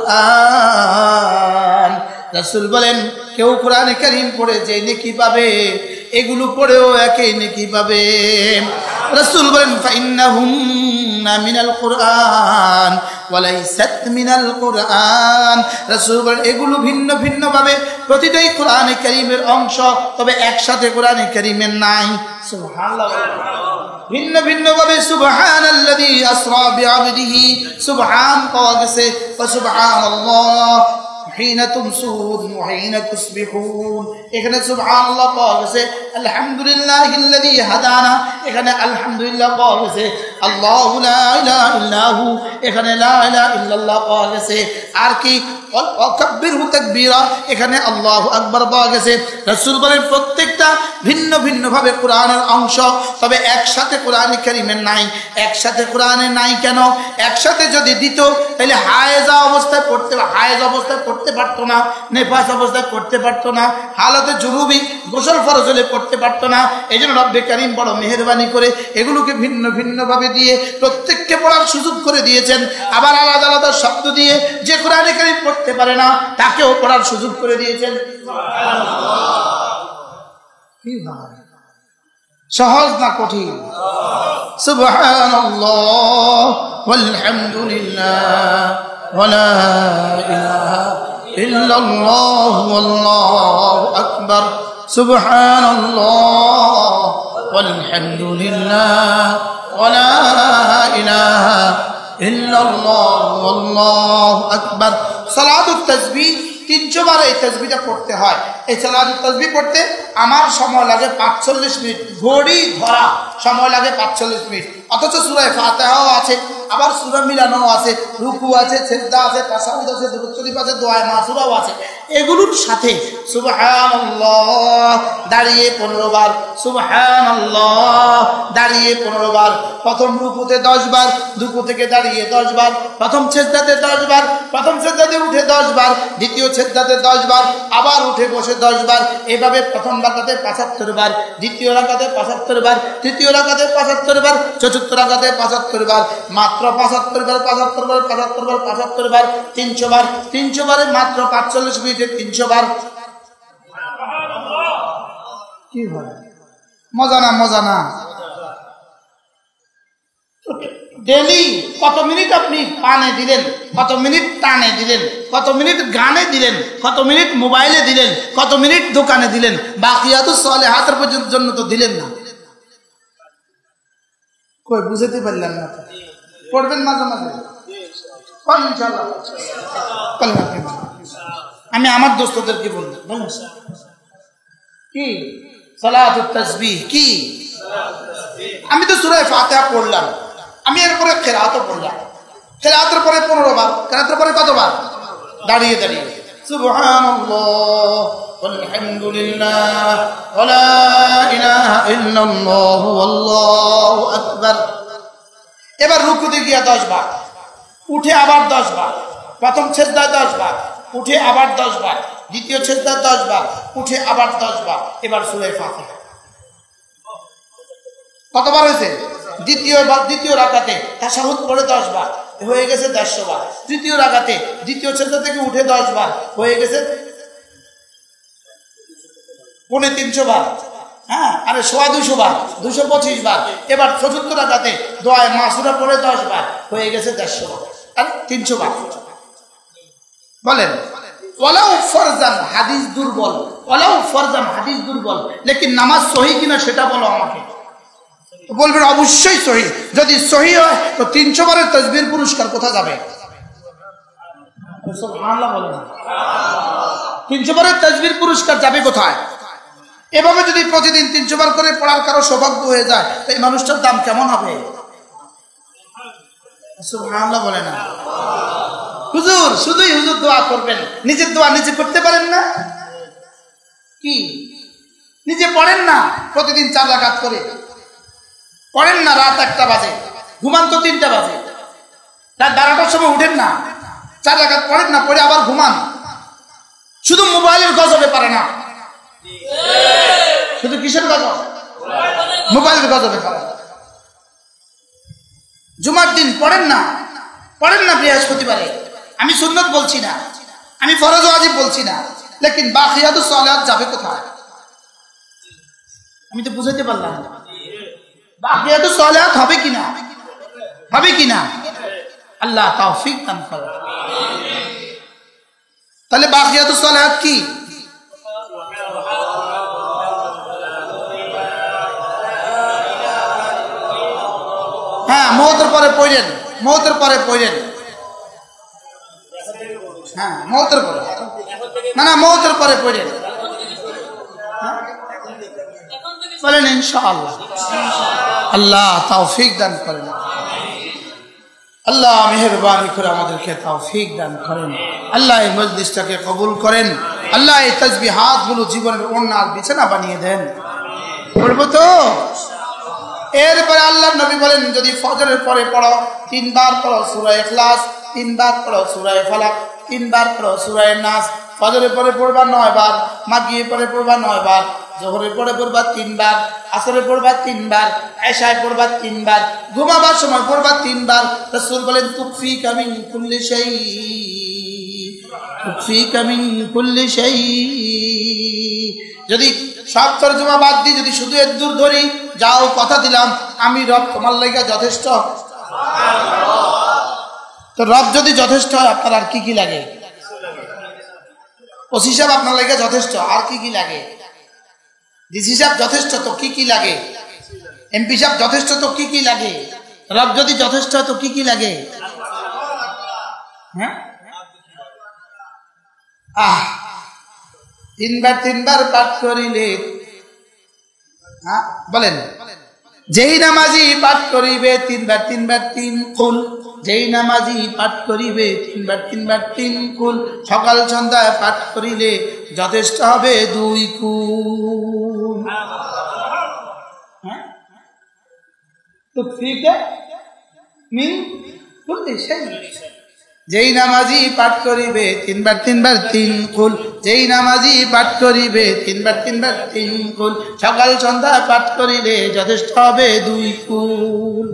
কুরআন রাসূল বলেন কেউ কোরআনে কারীম পড়ে যে নেকি পাবে এগুলো পড়েও একই নেকি পাবে রাসূল বলেন ফাইন্নাহুন্না মিনাল কুরআন ওয়া লাইসাত মিনাল কুরআন রাসূল বলেন এগুলো ভিন্ন ভিন্ন ভাবে প্রতিটাই কোরআনে কারীমের অংশ তবে একসাথে কোরআনে কারীমের নাই সুবহানাল্লাহ ভিন্ন ভিন্ন ভাবে সুবহানাল্লাযী আসরা বিআবদিহি সুবহান পাওয়া গেছে ওয়া সুবহানাল্লাহ হিনা তুমসুন ওয়া হিনা তুসবিহুন এখানে সুবহানাল্লাহ পাওয়া গেছে আলহামদুলিল্লাহিল্লাযী হাদানা এখানে আলহামদুলিল্লাহ পাওয়া গেছে আল্লাহু লা ইলাহা ইল্লাহু এখানে লা ইলাহা ইল্লাল্লাহ পাওয়া গেছে আর কি ওয়াকাব্বিরহু তাকবীরা এখানে আল্লাহু আকবার পাওয়া গেছে রাসূল বলেন প্রত্যেকটা ভিন্ন ভিন্ন ভাবে কোরআনের অংশ তবে একসাথে কোরআনে কারীমের নাই একসাথে কোরআনে নাই কেন একসাথে যদি দিত তাহলে হায়েজা অবস্থায় পড়তে হায়েজ অবস্থায় পড়তে পারতো না নেফাস অবস্থায় পড়তে পারতো না হালতে জুনুবি গোসল ফরজ হলে পড়তে পারতো না এইজন্য রব্বে কারীম বড় মেহেরবানি করে এগুলোকে ভিন্ন ভিন্ন ভাবে দিয়ে প্রত্যেককে পড়ার সুযোগ করে দিয়েছেন আবার আলাদা আলাদা শব্দ দিয়ে যে কোরআনে কারীম পড়তে পারে না তাকেও পড়ার সুযোগ করে দিয়েছেন সুবহানাল্লাহ সহজ না কঠিন সুবহানাল্লাহ ওয়ালহামদুলিল্লাহ ওয়া লা ইলাহা ইল্লাল্লাহ ওয়াল্লাহু আকবার সুবহানাল্লাহ ওয়ালহামদুলিল্লাহ ওয়া লা ইলাহা ইল্লাল্লাহ ওয়াল্লাহু আকবার সালাতুত তাসবিহ তিনশো বার এই তাসবিহটা পড়তে হয় এই সালাতুত তাসবিহ পড়তে আমার সময় লাগে পাঁচচল্লিশ মিনিট ঘড়ি ধরা সময় লাগে পাঁচচল্লিশ মিনিট অথচ সূরা ফাতিহাও আছে আবার সূরা মিলানো আছে রুকু আছে সিজদা আছে তাশাহুদ আছে দুরূদ শরীফ আছে দোয়া মাসুরাও আছে এগুলোর সাথে সুবহানাল্লাহ দাঁড়িয়ে পনেরো বার, সুবহানাল্লাহ দাঁড়িয়ে পনেরো বার, প্রথম রুকুতে দশ বার, রুকু থেকে দাঁড়িয়ে দশ বার, প্রথম সিজদাতে দশ বার, প্রথম সিজদাতে উঠে দশ বার, দ্বিতীয় সিজদাতে দশ বার, আবার উঠে বসে দশ বার, এভাবে প্রথম রাকাতে পঁচাত্তর বার, দ্বিতীয় রাকাতে পঁচাত্তর বার, তৃতীয় রাকাতে পঁচাত্তর বার, চতুর্থ রাকাতে পঁচাত্তর বার, মাত্র পঁচাত্তর বার, পঁচাত্তর বার, পঁচাত্তর বার, পঁচাত্তর বার, তিনশো বার, তিনশো বারে মাত্র পাঁচচল্লিশ মিনিটে তিনশো বার। কি হয় মজা না? মজা না? ডেলি কত মিনিট আপনি পানে দিলেন, কত মিনিট টানে দিলেন, কত মিনিট গানে দিলেন, কত মিনিট মোবাইলে দিলেন, কত মিনিট দোকানে দিলেন, বাকিয়াতুস সালিহাতের পর্যন্ত জন্য তো দিলেন না। কই বুঝতে পারলেন না? পড়বেন মাঝে মাঝে ইনশাআল্লাহ। আমি আমার দোস্তদেরকে বলবো কি সালাতুত তাসবিহ কি? আমি তো সূরা ফাতিহা পড়লাম, আমি এরপরে কিরাআতও পড়লাম, কিরাআতের পরে পনেরো বার, কিরাআতের পরে কতবার? দাঁড়িয়ে দাঁড়িয়ে সুবহানাল্লাহ আলহামদুলিল্লাহ ওয়া লা ইলাহা ইল্লাল্লাহ আল্লাহু আকবার। এবার রুকুতে গিয়া দশ বার, উঠে আবার দশ বার, প্রথম সিজদায় দশ বার, উঠে আবার দশ বার, দ্বিতীয় সিজদায় দশ বার, উঠে আবার দশ বার। এবার সূরা ফাতিহা কতবার হয়েছে? দ্বিতীয় দ্বিতীয় রাকাতে তাশাহুদ পড়ে দশ বার, হয়ে গেছে দেড়শো বার। তৃতীয় রাকাতে দ্বিতীয় সিজদা থেকে উঠে দশ বার, হয়ে গেছে পৌনে তিনশো বার। হ্যাঁ, আরে সোয়া দুশো বার, দুশো পঁচিশ বার। এবার চতুর্থ রাকাতে দোয়ায়ে মাসুরা পড়ে দশ বার, হয়ে গেছে দেড়শো বার আর তিনশো বার। বলেন ওয়ালাউ ফরজান হাদিস দুর্বল, ওয়ালাউ ফরজান হাদিস দুর্বল, লেকিন নামাজ সহি কিনা সেটা বলো আমাকে। বলবেন অবশ্যই সহি। যদি সহি হয় তো তিনশো বারের তাসবিহ পুরস্কার কোথায় যাবে? সুবহানাল্লাহ বলেন। তিনশো বারের তাসবিহ পুরস্কার যাবে কোথায়? এভাবে যদি প্রতিদিন তিনশো বার করে পড়ার কারো সৌভাগ্য হয়ে যায়, এই মানুষটার দাম কেমন হবে? সুবহানাল্লাহ বলে না। হুজুর শুধুই হুজুর দোয়া করবেন, নিজের দোয়া নিজে করতে পারেন না কি? নিজে পড়েন না, প্রতিদিন চার রাকাত করে পড়েন না, রাত একটা বাজে ঘুমান তো তিনটা বাজে, রাত বারোটার সময় উঠেন না, চার রাকাত পড়েন না, পড়ে আবার ঘুমান। শুধু মোবাইলের গজবে পারে না, শুধু কিসের গজব? মোবাইলের গজবে পারে না। জুমার দিন পড়েন না, পড়েন না বৃহস্পতিবারে। আমি সুন্নত বলছি না, আমি ফরজ ওয়াজিব বলছি না, লেকিন বাকিয়াতুস সালাত যাবে কোথায়? আমি তো বুঝাইতে পারলাম না। বাকিয়াতুস সালাত হবে কিনা? হবে কিনা? আল্লাহ তৌফিক দান করুন। তাহলে বাকিয়াতুস সালাত কি? হ্যাঁ, মওতের পরে পড়েন, মওতের পরে পড়েন। হ্যাঁ, মওতের পরে না, না মওতের পরে পড়েন। বলেন ইনশাআল্লাহ। আল্লাহ তৌফিক দান করেন। আল্লাহ মেহেরবানি করে আমাদেরকে তৌফিক দান করেন। আল্লাহ এই মজলিসটাকে কবুল করেন। আল্লাহ এই তাসবিহাতগুলো জীবনের ওড়নার বিছানা বানিয়ে দেন। পড়বো তো? এরপরে আল্লাহ নবী বলেন, যদি ফজরের পরে পড়ো তিনবার পড়ো সূরা ইখলাস, তিনবার পড়ো সূরা ফালাক, তিনবার পড়ো সূরা নাস। ফজরের পরে পড়বা নয় বার, মাগরিবের পরে পড়বা নয় বার, যোহরের পরে পড়বা তিনবার, আসরের পড়বা তিনবার, এশায় পড়বা তিনবার, ঘুমাবার সময় পড়বা তিনবার। রাসূল বলেন তুকফিকা মিন কুল্লি শাই, তুকফিকা মিন কুল্লি শাই। যদি সব তরজমা বাদ দিই, যদি শুধু এর দূর ধরি, যাও কথা দিলাম আমি রব তোমার লাগা যথেষ্ট। তো রব যদি যথেষ্ট হয়, আপনার আর কি কি লাগে? ওসি সাহেব আপনার লাগা যথেষ্ট, আর কি কি লাগে? ডিসি সাহেব যথেষ্ট, তো কি কি লাগে? এমপি সাহেব যথেষ্ট, তো কি কি লাগে? রব যদি যথেষ্ট হয় তো কি কি লাগে? হ্যাঁ, আহ তিনবার তিনবার পাঠ করিলে, হ্যাঁ বলেন যেই নামাজি পাঠ করিবে তিনবার তিনবার তিন কুল, যেই নামাজি পাঠ করিবে তিনবার তিনবার তিন কুল, সকাল সন্ধ্যায় পাঠ করিলে যথেষ্ট হবে দুই কুল। তো ফিকে মিন কুল্লি শাই, যেই নামাজি পাঠ করিবে তিনবার তিনবার তিন কুল, যেই নামাজি পাঠ করিবে তিনবার তিনবার তিন কুল, সকাল সন্ধ্যা পাঠ করিলে যথেষ্ট হবে দুই কুল।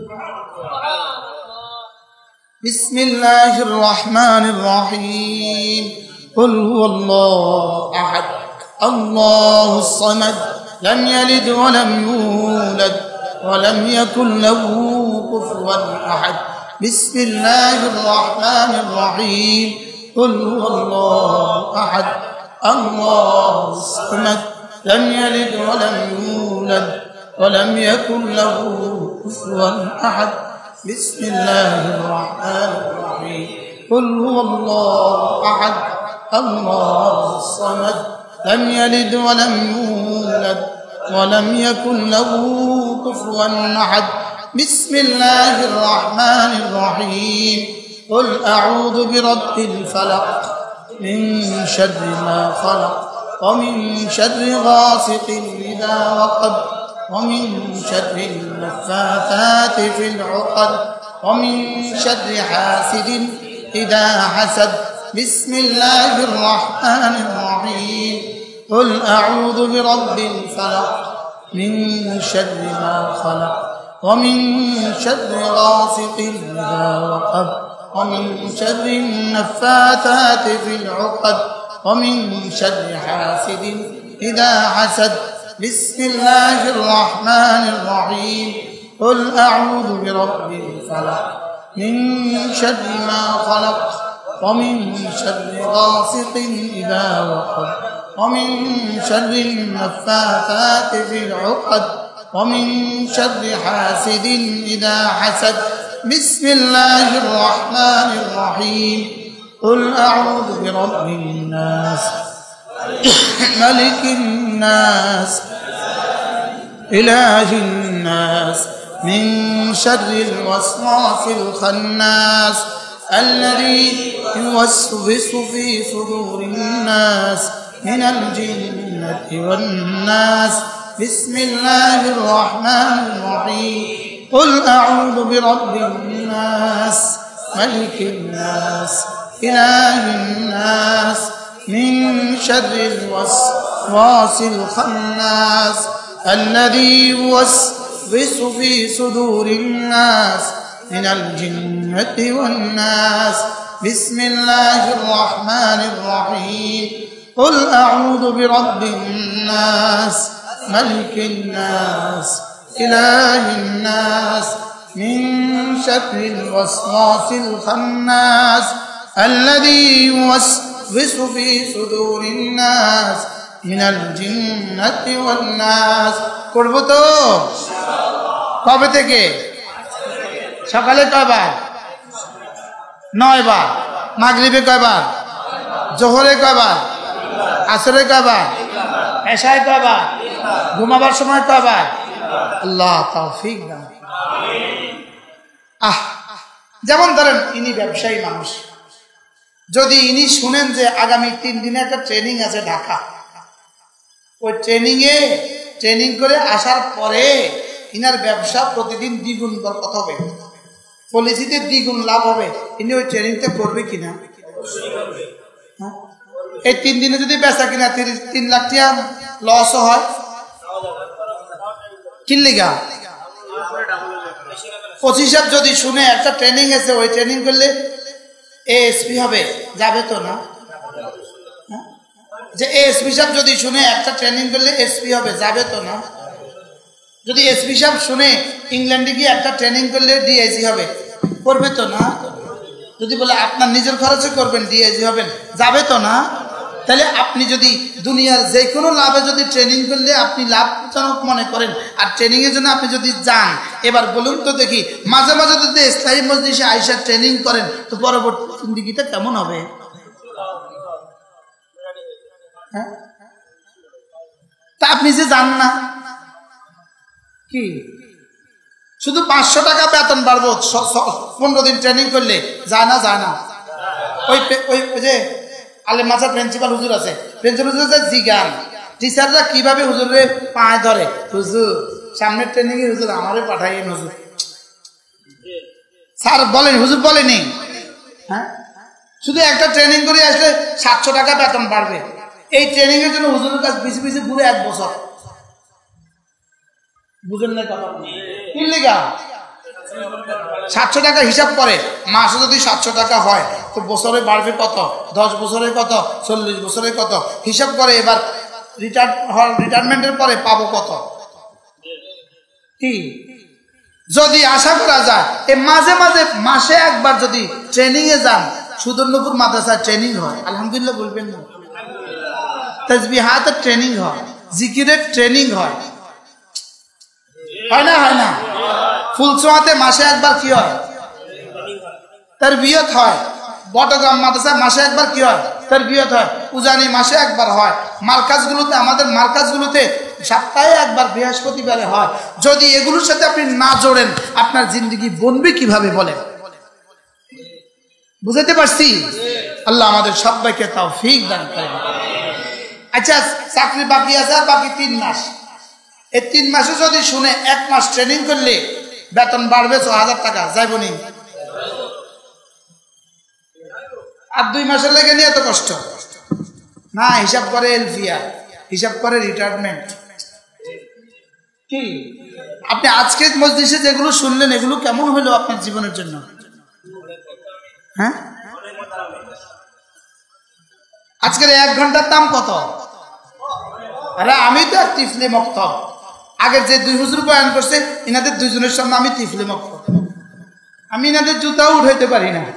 বিসমিল্লাহির রহমানির রহিম। কুল হুয়াল্লাহু আহাদ আল্লাহুস সামাদ লাম ইয়ালিদ ওয়া লাম ইউলাদ ওয়া লাম ইয়াকুল লাহু কুফুয়ান আহাদ। বিসমিল্লাহির রহমানির রহিম। কুল হুয়াল্লাহু আহাদ আল্লাহুস সামাদ লাম ইয়ালিদ ওয়া লাম ইউলাদ ওয়া লাম ইয়াকুল লাহু কুফুয়ান আহাদ। বিসমিল্লাহির রহমানির রহিম। কুল হুয়াল্লাহু আহাদ আল্লাহুস সামাদ লাম ইয়ালিদ ওয়া লাম ইউলাদ ওয়া লাম ইয়াকুল লাহু কুফুয়ান আহাদ। বিসমিল্লাহির রহমানির রহিম। কুল আউযু বিরাব্বিল ফালাক মিন শাররি মা খালাক ওয়া মিন শাররি গাসিকিন ইযা ওয়াকাব ওয়া মিন শাররিন নাফাথাতি ফিল উকাদ ওয়া মিন শাররি হাসিদিন ইযা হাসাদ। বিসমিল্লাহির রহমানির রহিম। কুল আউযু বিরাব্বিল ফালাক মিন শাররি মা খালাক ওয়া মিন শাররি গাসিকিন ইযা ওয়াকাব ওয়া মিন শাররিন নাফাথাতি ফিল উকাদ ওয়া মিন শাররি হাসিদিন ইযা হাসাদ। বিসমিল্লাহির রহমানির রহিম। কুল আউযু বিরাব্বিল ফালাক মিন শাররি মা খালাক ওয়া মিন শাররি গাসিকিন ইযা ওয়াকাব ওয়া মিন শাররিন নাফাথাতি ফিল উকাদ ওয়া মিন শাররি হাসিদিন ইযা হাসাদ। বিসমিল্লাহির রহমানির রহিম। কুল আউযু বিরাব্বিন নাস মালিকিন নাস ইলাহিন নাস মিন শাররিল ওয়াসওয়াসিল খান্নাস الذي يوسوس في صدور الناس من الجنة والناس. بسم الله الرحمن الرحيم. قل أعوذ برب الناس ملك الناس إله الناس من شر الوسواس الخناس الذي يوسوس في صدور الناس من الجنة والناس. بسم الله الرحمن الرحيم. قل أعوذ برب الناس ملك الناس إله الناس من شر الوسواس الخناس الذي يوسوس في صدور الناس من الجنة والناس. করব তো কবে থেকে? সকালে কয়বার? নয় বার। মাগরিবে কয়বার? জোহরে কয়বার? আসরে কয়বার? এশায় কয়বার? ঘুমাবার সময় কয়বার? আল্লাহ তৌফিক দান। আহ যেমন ধরেন ইনি ব্যবসায়ী মানুষ, যদি ইনি শুনেন যে আগামী তিন দিনে একটা ট্রেনিং আছে ঢাকা, ওই ট্রেনিং এ ট্রেনিং করে আসার পরে ইনার ব্যবসা প্রতিদিন দ্বিগুণ বরকত হবে, পলিসিতে দ্বিগুণ লাভ হবে, ইনি ওই ট্রেনিংটা করবে কিনা? এই তিন দিনে যদি বেচা কিনা তিরিশ তিন লাখ টাকা লস হয়, কিনলিগা পঁচিশ হাজার যদি শুনে একটা ট্রেনিং আছে, ওই ট্রেনিং করলে এএসপি হবে, যাবে তো না? যে এএসপি সাহেব যদি শুনে একটা ট্রেনিং করলে এসপি হবে, যাবে তো না? যদি এসপি সাহেব শুনে ইংল্যান্ডে গিয়ে একটা ট্রেনিং করলে ডিআইজি হবে, করবে তো না? যদি বলে আপনার নিজের খরচে করবেন, ডিআইজি হবেন, যাবে তো না? তাহলে আপনি যদি দুনিয়ার যে কোনো লাভে যদি ট্রেনিং করলে আপনি লাভজনক মনে করেন, আর ট্রেনিং এর জন্য আপনি যদি যান, এবার বলুন তো দেখি, মাঝে মাঝে যদি ইসলামী মজলিসে আইসা ট্রেনিং করেন, তো পরবর্তী জিন্দেগিটা কেমন হবে? হ্যাঁ, তা আপনি যে যান না, কি শুধু পাঁচশো টাকা বেতন বাড়বো পনেরো দিন ট্রেনিং করলে যায় না যায় না ওই ওই যে আলে মাসা প্রিন্সিপাল হুজুর আছে প্রিন্সিপাল হুজুর জিগান টিচাররা কিভাবে হুজুরে পায়ে ধরে হুজুর সামনের ট্রেনিং এ হুজুর আমারে পাঠাইয়েন হুজুর স্যার বলেন হুজুর বলেনি হ্যাঁ শুধু একটা ট্রেনিং করে আসলে সাতশো টাকা বেতন বাড়বে এই ট্রেনিং এর জন্য হুজুরের কাছে পিছিয়ে পিছিয়ে ঘুরে এক বছর বুঝেন না কথা কি লেগা সাতশো টাকা হিসাব করে মাসে যদি সাতশো টাকা হয় তো বছরে বাড়বে কত দশ বছরে কত চল্লিশ বছরে কত হিসাব করে এবার রিটায়ার রিটায়ারমেন্টের পরে পাবো কত কি যদি আশা করা যায় এই মাঝে মাঝে মাসে একবার যদি ট্রেনিং এ যান সুদর্ণপুর মাদ্রাসায় ট্রেনিং হয় আলহামদুলিল্লাহ বলবেন না তাসবিহাতের ট্রেনিং হয় জিকিরের ট্রেনিং হয় হয় না হয় না ফুলসোয়াতে মাসে একবার কি হয় তার বিয়ত হয় বটগ্রাম মাদ্রাসায় মাসে একবার কি হয় তার বিয়ত হয় উজানি মাসে একবার হয় মার্কাজগুলোতে আমাদের মার্কাজগুলোতে সপ্তাহে একবার বৃহস্পতিবারে হয় যদি এগুলোর সাথে আপনি না জোড়েন আপনার জিন্দগি বনবে কিভাবে বলেন বুঝাতে পারছি আল্লাহ আমাদের সবাইকে তৌফিক দান করেন আচ্ছা চাকরি বাকি আছে আর বাকি তিন মাস এই তিন মাসে যদি শুনে এক মাস ট্রেনিং করলে বেতন বাড়বে ছ হাজার টাকা যাইব নি আর দুই মাসের লেগে নিয়ে এত কষ্ট না হিসাব করে এলফিয়া হিসাব করে রিটায়ারমেন্ট কি আপনি আজকে মজলিসে যেগুলো শুনলেন এগুলো কেমন হলো আপনার জীবনের জন্য হ্যাঁ আজকের এক ঘন্টার দাম কত আরে আমি তো এক তিফলি মক্তব আগের যে দুই হুজুর বয়ান করছে ইনাদের দুইজনের সামনে আমি তিফলি মক্তব আমি ইনাদের জুতাও উঠাইতে পারি না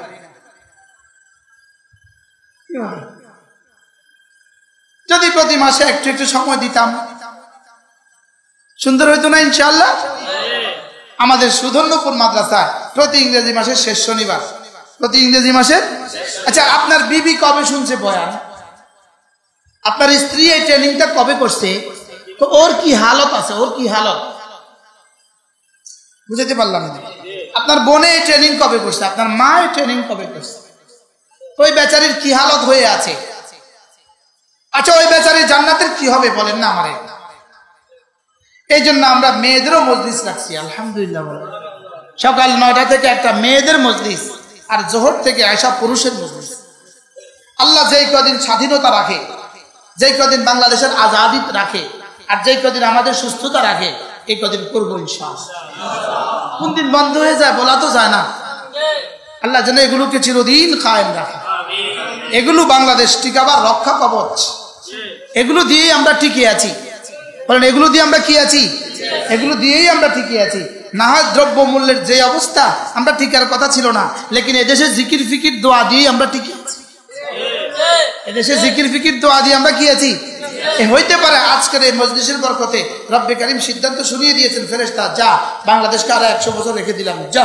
যদি প্রতি মাসে একটু একটু সময় দিতাম সুন্দর হইতো না ইনশাআল্লাহ আমাদের সুধন্যপুর মাদ্রাসায় প্রতি ইংরেজি মাসের শেষ শনিবার প্রতি ইংরেজি মাসের আচ্ছা আপনার বিবি কবে শুনছে বয়ান আপনার স্ত্রী এই ট্রেনিংটা কবে করছে তো ওর কি হালত আছে ওর কি হালত বুঝতে পারলাম না আপনার বোনে এই ট্রেনিং কবে করছে আপনার মা এই ট্রেনিং কবে করছে তো ওই বেচারির কি হালত হয়ে আছে আচ্ছা ওই বেচারির জান্নাতের কি হবে বলেন না আমারে এই জন্য আমরা মেয়েদেরও মজলিস রাখছি আলহামদুলিল্লাহ বলেন সকাল নয়টা থেকে একটা মেয়েদের মজলিস আর জোহর থেকে আয়সা পুরুষের মজলিস আল্লাহ যেই কদিন স্বাধীনতা রাখে যেই কদিন বাংলাদেশের আজাদি রাখে আর যেই কদিন আমাদের সুস্থতা রাখে এই কদিন করবো ইনশাআল্লাহ কোন দিন বন্ধ হয়ে যায় বলা তো যায় না আল্লাহ যেন এগুলোকে চিরদিন কায়েম রাখে এগুলো বাংলাদেশ টিকাবার রক্ষা কবচ এগুলো দিয়েই আমরা টিকে আছি কারণ এগুলো দিয়ে আমরা কি আছি এগুলো দিয়েই আমরা টিকে আছি না হয় দ্রব্য মূল্যের যে অবস্থা আমরা টিকার কথা ছিল না লেকিন এদেশে জিকির ফিকির দোয়া দিয়ে আমরা টিকে আছি এদেশে জিকির ফিকির দোয়া দিয়ে আমরা কি আছি হইতে পারে আজকের এই মজলিসের বরকতে রব্বে কারীম সিদ্ধান্ত শুনিয়ে দিয়েছেন ফেরেশতা যা বাংলাদেশকে আরো একশো বছর রেখে দিলাম যা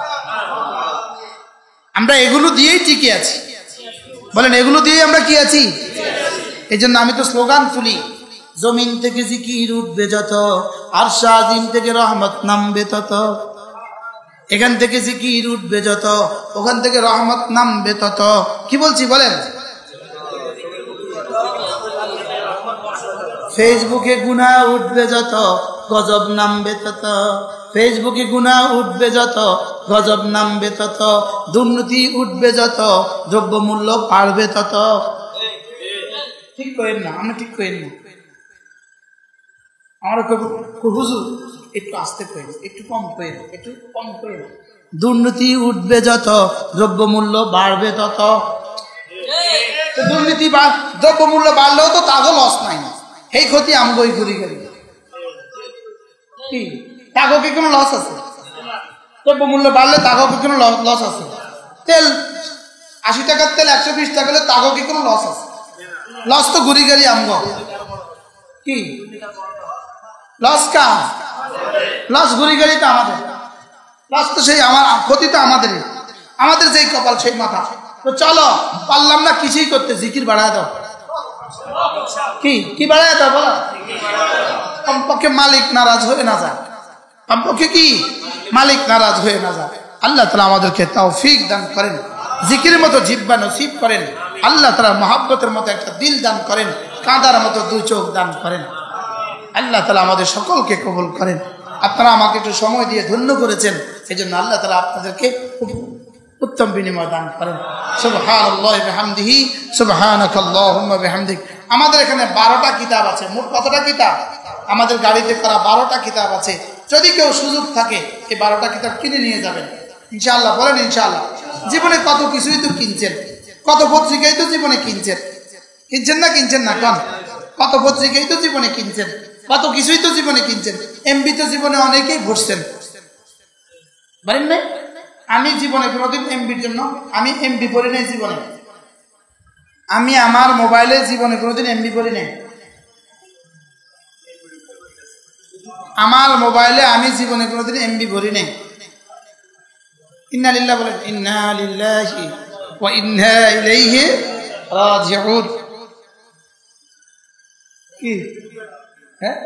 আমরা এগুলো দিয়েই টিকে আছি বলেন এগুলো দিয়েই আমরা কি আছি এই জন্য আমি তো স্লোগান তুলি জমিন থেকে জিকির উঠবে যত আরশ আজিম থেকে রহমত নামবে তত এখান থেকে জিকির উঠবে যত ওখান থেকে রহমত নামবে তত কি বলছি বলেন ফেসবুকে গুনাহ উঠবে যত গজব নামবে তত ফেসবুকে গুনাহ উঠবে যত গজব নামবে তত দুর্নীতি উঠবে যত দ্রব্যমূল্য বাড়বে তত ঠিক করেন না আমি ঠিক করেন না আমার হুজুর একটু আস্তে করেন একটু কম করেন একটু কম করেন দুর্নীতি উঠবে যত দ্রব্যমূল্য বাড়বে তত দুর্নীতি দ্রব্যমূল্য বাড়লেও তো তাগো লস নাই এই ক্ষতি আমগই ঘুরি গেল কি তাগো কি কোনো লস আছে দ্রব্যমূল্য বাড়লে তাগো কি কোনো লস আছে তেল আশি টাকার তেল একশো বিশ টাকা হলে তাগো কি কোনো লস আছে লস তো ঘুরি গেলি আমগো কি লস কা লস ঘুরি গেলি তো আমাদের লস তো সেই আমার ক্ষতি তো আমাদেরই আমাদের যেই কপাল সেই মাথা তো চলো পারলাম না কিছুই করতে জিকির বাড়ায় দাও কি কি বাড়ায় দাও বলো কমপক্ষে মালিক নারাজ হয়ে না যায় কমপক্ষে কি মালিক নারাজ হয়ে না যায়। আল্লাহ তাআলা আমাদেরকে তৌফিক দান করেন, জিকিরের মতো জিহ্বা নসিব করেন। আল্লাহ তাআলা মহব্বতের মতো একটা দিল দান করেন, কাঁদার মতো দুই চোখ দান করেন। আল্লাহ তাআলা আমাদের সকলকে কবুল করেন। আপনারা আমাকে একটু সময় দিয়ে ধন্য করেছেন, এই জন্য আল্লাহ তাআলা আপনাদেরকে উত্তম বিনিময় দান করেন। সুবহানাল্লাহি ওয়া বিহামদিহি সুবহানাকাল্লাহুম্মা বিহামদিক। আমাদের এখানে বারোটা কিতাব আছে। মোট কতটা কিতাব? আমাদের গাড়িতে করা বারোটা কিতাব আছে। যদি কেউ সুযোগ থাকে এই বারোটা কিতাব কিনে নিয়ে যাবেন ইনশাআল্লাহ। বলেন ইনশাআল্লাহ। জীবনে কত কিছুই তো কিনছেন, কত পত্রিকাই তো জীবনে কিনছেন, কিনছেন না কিনছেন না কন? কত পত্রিকাই তো জীবনে কিনছেন, কত কিছুই তো জীবনে কিনছেন। এমবি তো জীবনে অনেকেই ভরছেন, বলেন না? আমি জীবনে কোনোদিন এমবির জন্য আমি এমবি পড়ি নাই জীবনে। আমি আমার মোবাইলে জীবনে কোনোদিন এমবি পড়ি নাই। আমার মোবাইলে আমি জীবনে কোনোদিন এমবি ভরি নাই। ইন্না লিল্লাহি বলেন, ইন্না লিল্লাহি ওয়া ইন্না ইলাইহি রাজিউন। কি হ্যাঁ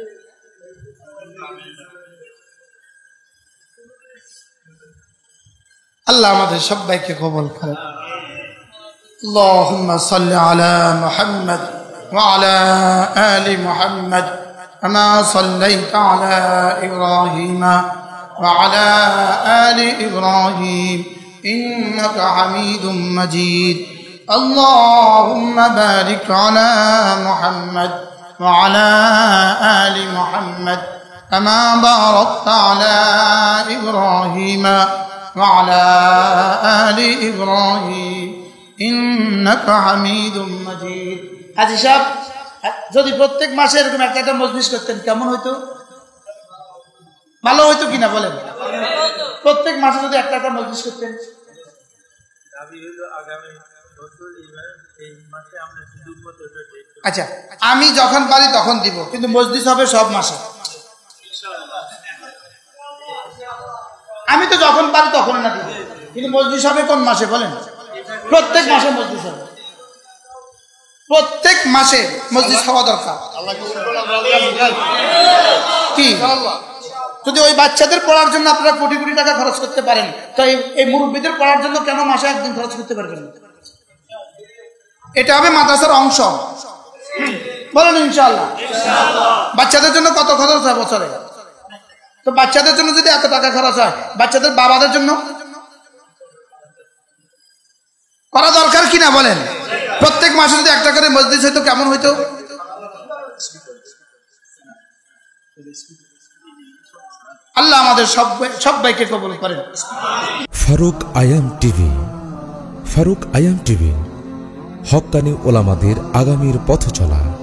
আল্লাহ আমাদের সবাইকে কবুল করেন। আল্লাহুম্মা সাল্লি আলা মুহাম্মদ ওয়া আলা আলি মুহাম্মদ কামা সাল্লাইতা আলা ইব্রাহিম ওয়া আলা আলি ইব্রাহিম ইন্নাকা হামিদুম মাজিদ। আল্লাহুম্মা বারিক আলা মুহাম্মদ ওয়া আলা আলি মুহাম্মদ কামা বারাকতা আলা ইব্রাহিম وعلى آل إبراهيم إنك حميد مجيد। হাজী সাহেব, যদি প্রত্যেক মাসে এরকম একটা একটা মজলিস করতেন কেমন হইতো? ভালো হইতো কিনা বলেন? প্রত্যেক মাসে যদি একটা একটা মজলিস করতেন। আচ্ছা, আমি যখন পারি তখন দিব, কিন্তু মজলিস হবে সব মাসে। আমি তো যখন পারি তখন না দিব, কিন্তু মজলিস হবে কোন মাসে বলেন? প্রত্যেক মাসে মজলিস হবে, প্রত্যেক মাসে মজলিস হওয়া দরকার। কি যদি ওই বাচ্চাদের পড়ার জন্য আপনারা কোটি কোটি টাকা খরচ করতে পারেন, তো এই মুরব্বীদের পড়ার জন্য কেন মাসে একদিন খরচ করতে পারবেন? এটা হবে মাদ্রাসার অংশ, বলেন ইনশাআল্লাহ। বাচ্চাদের জন্য কত খরচ হয় বছরে? তো বাচ্চাদের জন্য যদি এত টাকা খরচ হয়, বাচ্চাদের বাবাদের জন্য করা দরকার কিনা বলেন? প্রত্যেক মাসে যদি একটা করে মজলিস হইতো কেমন হইতো? আল্লাহ আমাদের সবাইকে কবুল করেন। ফারুক আয়াম টিভি। ফারুক আয়াম টিভি হক্কানি ওলামাদের আগামীর পথ চলা।